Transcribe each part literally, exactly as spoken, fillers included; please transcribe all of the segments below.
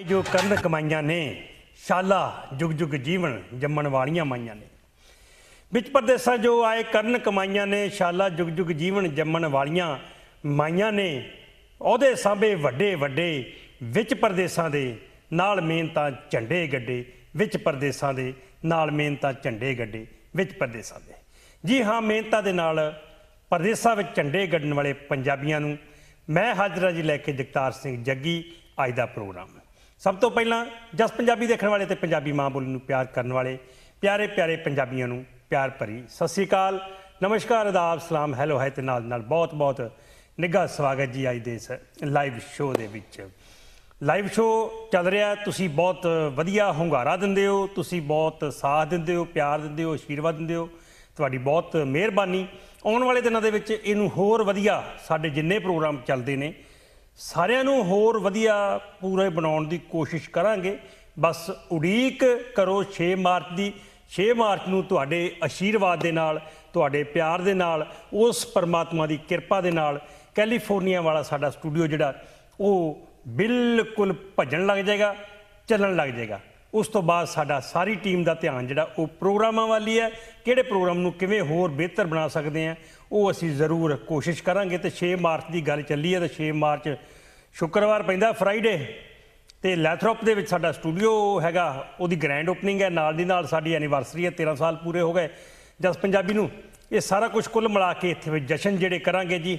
जो करन कमाइयां ने शाला जुग जुग जीवन जम्मण वालियां माइयां ने। विच परदेसां जो आए करन कमाइयां ने शाला जुग जुग जीवन जम्मण वालियां माइयां ने। ओहदे साहबे वड्डे वड्डे विच परदेसां दे नाल मेहनतां झंडे गड्डे। विच परदेसां दे नाल मेहनतां झंडे गड्डे विच परदेसां दे। जी हाँ, मेहनतां दे नाल परदेसां विच झंडे गड्डण वाले पंजाबियां नूं मैं हाजरा जी लैके जगतार सिंह जग्गी अज दा प्रोग्राम। सब तो पहला जस पंजाबी देखने वाले तो पंजाबी माँ बोली नूं प्यार करने वाले प्यारे प्यारे पंजाबियों नूं प्यार भरी सत श्री अकाल, नमस्कार, आदाब, सलाम, हैलो है ते नाल नाल बहुत बहुत निघा स्वागत जी अज दे इस लाइव शो दे विच। लाइव शो चल रहा है, तुसी बहुत वधिया हुंगारा दिंदे हो, तुसी बहुत साथ दिंदे हो, प्यार दिंदे हो, आशीर्वाद दिंदे हो, तुहाडी बहुत मेहरबानी। आने वाले दिनों के इनू होर वधिया साडे जिन्ने प्रोग्राम चलते हैं सारिਆਂ ਨੂੰ होर वधिया पूरे बनाउण दी कोशिश करांगे। बस उड़ीक करो छे मार्च की। छे मार्च नूं तुहाडे आशीर्वाद दे नाल, तुहाडे प्यार दे नाल, उस परमात्मा की किरपा दे नाल कैलीफोर्निया वाला साडा स्टूडियो जिहड़ा वो बिल्कुल भजन लग जाएगा, चलन लग जाएगा। उस तो बाद साडा सारी टीम का ध्यान जिहड़ा वो प्रोग्रामां वाली है, किहड़े प्रोग्राम नूं किवें होर बेहतर बना सकते हैं वो असीं जरूर कोशिश करांगे। तो छे मार्च की गल चली है, तो छे मार्च शुक्रवार पैंदा फ्राइडे, तो लैथरोप दे विच साडा स्टूडियो हैगा, उहदी ग्रैंड ओपनिंग है, नाल दी नाल साडी एनीवर्सरी है, तेरह साल पूरे हो गए जस पंजाबी नूं। ये सारा कुछ कुल मिला के इत्थे जशन जिहड़े करांगे जी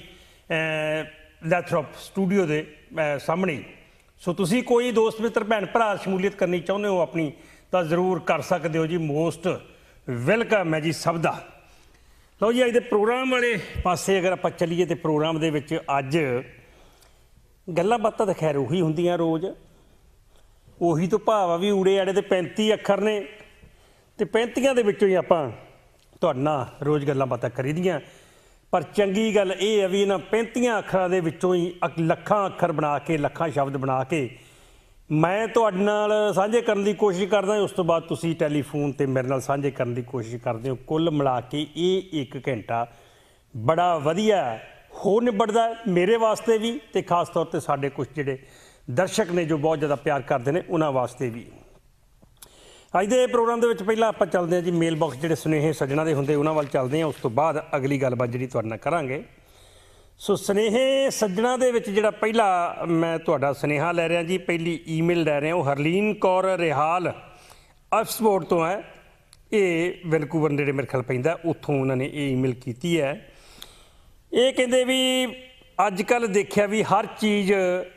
लैथरोप स्टूडियो दे सामने। सो तुसी कोई दोस्त मित्र भैन भरा शमूलीयत करनी चाहुंदे हो अपनी तो जरूर कर सकते हो जी। मोस्ट वेलकम है जी सब दा। लो जी, अज दे प्रोग्राम वाले पासे अगर आप चलीए तो प्रोग्राम दे विच अज गल्लां बातां तो खैर उही हुंदियां रोज़, उही तो भाव आ भी उड़े आड़े तो पैंती अखर ने, तो पैंतियां दे विचों ही आपां तुहाडे नाल रोज़ गल्लां बातां करी दियां। पर चंगी गल ये है भी इन्हां पैंतियां अखरां दे विचों ही लखां अखर बना के, लखां शब्द बना के मैं तुहाडे नाल साझे करन दी कोशिश करदा। उस तो बाद तुसीं टैलीफोन ते मेरे नाल साझे करन दी कोशिश करदे हो। कुल मिला के ये एक घंटा बड़ा वधिया हो निबड़दा मेरे वास्ते भी, ते खास तौर पर साडे कुछ जिहड़े दर्शक ने जो बहुत ज़्यादा प्यार करते हैं उन्हां वास्ते भी। अज दे प्रोग्राम दे विच पहलां आपां चलदे हां जी मेल बॉक्स जिहड़े सुनेहे सज्जणा दे हुंदे उन्हां वल चलदे हां। उस तो बाद अगली गलबात जिहड़ी तुहाडे नाल करांगे। सो सुनेहे सज्जणा दे विच जिहड़ा पहला मैं तुहाडा सुनेहा लै रहा जी, पहली ईमेल लै रहा, वो हरलीन कौर रिहाल ऑक्सफोर्ड तो है। ये वैनकूवर नेड़े मेरे ख्याल पैंदा, उत्थों उन्होंने ये ईमेल की है। ये कहते भी अजकल देखिया भी हर चीज़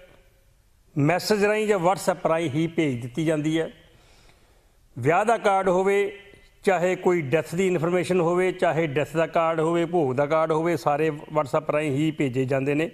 मैसेज राही या वट्सएप राही ही भेज दी जाती है। विआह का कार्ड होवे, चाहे कोई डैथ की इनफॉर्मेशन होवे, चाहे डैथ का कार्ड होवे, भोग का कार्ड होवे, सारे वट्सएप राही ही भेजे जाते हैं।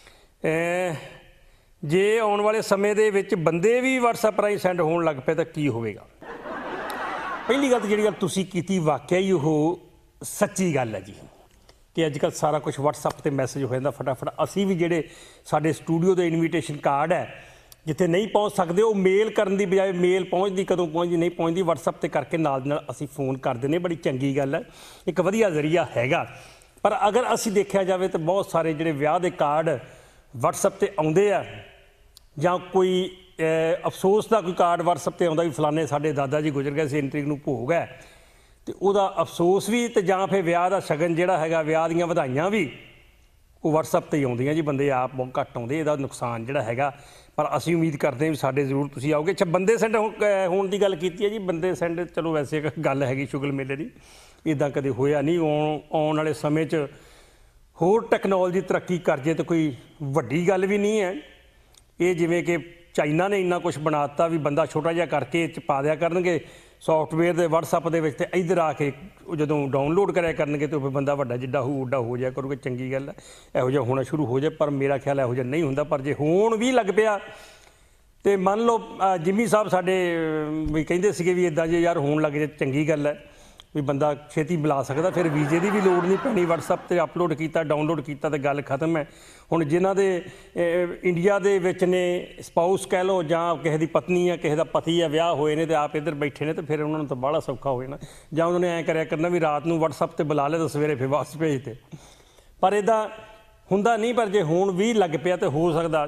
जे आने वाले समय दे विच बंदे भी वट्सएप राही सेंड होने लग पे तो की होवेगा। पहली गल जिहड़ी गल तुसीं कीती वाकई ही वो सच्ची गल है जी कि अजकल सारा कुछ वट्सएप ते मैसेज हो जाता फटाफट। असी भी जिहड़े साडे स्टूडियो दे इनविटेशन कार्ड है जिथे नहीं पहुँच सकते वो मेल करने की बजाय मेल पहुँचती कदों पहुँचती नहीं पहुँचती वट्सएप ते करके नाल नाल असी फोन करते हैं। बड़ी चंगी गल है, एक वधिया जरिया हैगा। पर अगर असी देखा जाए तो बहुत सारे जिहड़े विआह दे कार्ड वट्सएप ते आउंदे आ, जां कोई अफसोस का कोई कार्ड वट्सएप ते आउंदा भी फलाने साडे दादा जी गुजर गए सी, इन्नी तरीक नूं भोग है, तो उहदा अफसोस भी तो जां फिर विआह दा शगन जिहड़ा हैगा, विआह दीयां वधाइयां भी वो वट्सएप ते ही आउंदियां जी। बंदे आप बहुत घट आउंदे, इहदा नुकसान जिहड़ा हैगा। पर असीं उम्मीद करते हैं भी साडे जरूर तुसीं आओगे। अच्छा, बंदे सेंड होने की गल कीती है जी, बंदे सेंड चलो वैसे एक गल हैगी शुगल मेले की, इदां कदे होया नहीं। आउण वाले समय च होर टैक्नोलॉजी तरक्की कर जाए तो कोई वड्डी गल भी नहीं है। ये जिवें कि चाइना ने इन्ना कुछ बनाता भी बंदा छोटा जिहा करके पा दिया करनगे सॉफ्टवेयर दे वट्सएप दे विच, ते इधर आके जदों डाउनलोड कराया करनगे तो फिर बंदा वड्डा जिड्डा हो उड्डा हो जाया करूगा। चंगी गल है, इहो जिहा होना शुरू हो जाए। पर मेरा ख्याल इहो जिहा नहीं हुंदा। पर जे होण भी लग पिया तो मान लो जिमी साहब साडे भी कहिंदे सीगे भी इदां जे यार होण लग जाए चंगी गल है भी बंदा छेती बुला सकदा, फिर वीजे की भी लोड़ नहीं पैनी। वट्सएप ते अपलोड किया, डाउनलोड किया तो गल खत्म है। हुण जिन्हां दे इंडिया दे विच ने स्पाउस कह लो जां किसी की पत्नी है, किसी का पति है, विआह होए ने तो आप इधर बैठे ने, तो फिर उन्होंने तो बड़ा सौखा हो जाना। जां उन्होंने ऐ करिया करना भी रात नूं वट्सएप ते बुला ले तो सवेरे फिर वापस भेजते। पर इदां हुंदा नहीं। पर जे होण भी लग पिया तो हो सकदा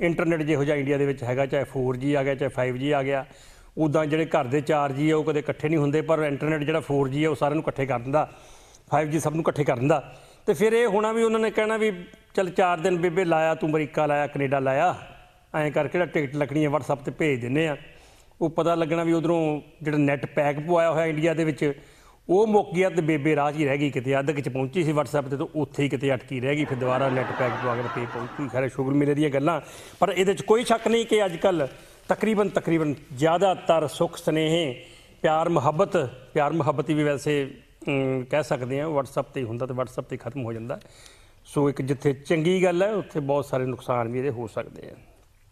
ਇੰਟਰਨੈਟ ਜਿਹੋ ਜਿਹਾ ਇੰਡੀਆ ਦੇ ਵਿੱਚ ਹੈਗਾ, ਚਾਹੇ ਫੋਰ ਜੀ ਆ ਗਿਆ ਚਾਹੇ ਫਾਈਵ ਜੀ ਆ ਗਿਆ, ਉੱਦਾਂ ਜਿਹੜੇ ਘਰ ਦੇ ਚਾਰ ਜੀ ਆ ਉਹ ਕਦੇ ਇਕੱਠੇ ਨਹੀਂ ਹੁੰਦੇ, ਪਰ ਇੰਟਰਨੈਟ ਜਿਹੜਾ ਫੋਰ ਜੀ ਆ ਉਹ ਸਾਰਿਆਂ ਨੂੰ ਇਕੱਠੇ ਕਰ ਦਿੰਦਾ, ਫਾਈਵ ਜੀ ਸਭ ਨੂੰ ਇਕੱਠੇ ਕਰ ਦਿੰਦਾ। ਤੇ ਫਿਰ ਇਹ ਹੋਣਾ ਵੀ ਉਹਨਾਂ ਨੇ ਕਹਿਣਾ ਵੀ ਚੱਲ ਚਾਰ ਦਿਨ ਬੇਬੇ ਲਾਇਆ, ਤੂੰ ਅਮਰੀਕਾ ਲਾਇਆ, ਕੈਨੇਡਾ ਲਾਇਆ, ਐਂ ਕਰਕੇ ਜਿਹੜਾ ਟਿਕਟ ਲੱਗਣੀ ਹੈ ਵਟਸਐਪ 'ਤੇ ਭੇਜ ਦਿੰਦੇ ਆ। ਉਹ ਪਤਾ ਲੱਗਣਾ ਵੀ ਉਧਰੋਂ ਜਿਹੜਾ ਨੈੱਟ ਪੈਕ ਪਵਾਇਆ ਹੋਇਆ ਇੰਡੀਆ ਦੇ ਵਿੱਚ ਉਹ ਮੁੱਕ ਗਿਆ ਤੇ ਬੇਬੇ ਰਾਹ 'ਚ ਹੀ ਰਹਿ ਗਈ, ਕਿਤੇ ਅੱਧ ਕੁ 'ਚ ਪਹੁੰਚੀ ਸੀ ਵਟਸਐਪ 'ਤੇ, ਤਾਂ ਉੱਥੇ ਹੀ ਕਿਤੇ ਅਟਕੀ ਰਹਿ ਗਈ। ਫਿਰ ਦੁਬਾਰਾ ਨੈੱਟ ਪੈਕ ਪਵਾ ਕੇ ਫੇਰ ਪਹੁੰਚੀ। ਖੈਰ ਸ਼ੁਕਰ ਮੇਲੇ ਦੀਆਂ ਗੱਲਾਂ, ਪਰ ਇਹਦੇ 'ਚ ਕੋਈ ਸ਼ੱਕ ਨਹੀਂ ਕਿ ਅੱਜ ਕੱਲ੍ਹ ਤਕਰੀਬਨ ਤਕਰੀਬਨ ਜ਼ਿਆਦਾਤਰ ਸੁੱਖ ਸਨੇਹੇ, ਪਿਆਰ ਮੁਹੱਬਤ ਪਿਆਰ ਮੁਹੱਬਤ ਵੀ ਵੈਸੇ ਕਹਿ ਸਕਦੇ ਹਾਂ ਵਟਸਐਪ 'ਤੇ ਹੀ ਹੁੰਦਾ ਅਤੇ ਵਟਸਐਪ 'ਤੇ ਖਤਮ ਹੋ ਜਾਂਦਾ। ਸੋ ਇੱਕ ਜਿੱਥੇ ਚੰਗੀ ਗੱਲ ਹੈ ਉੱਥੇ ਬਹੁਤ ਸਾਰੇ ਨੁਕਸਾਨ ਵੀ ਇਹਦੇ ਹੋ ਸਕਦੇ ਆ।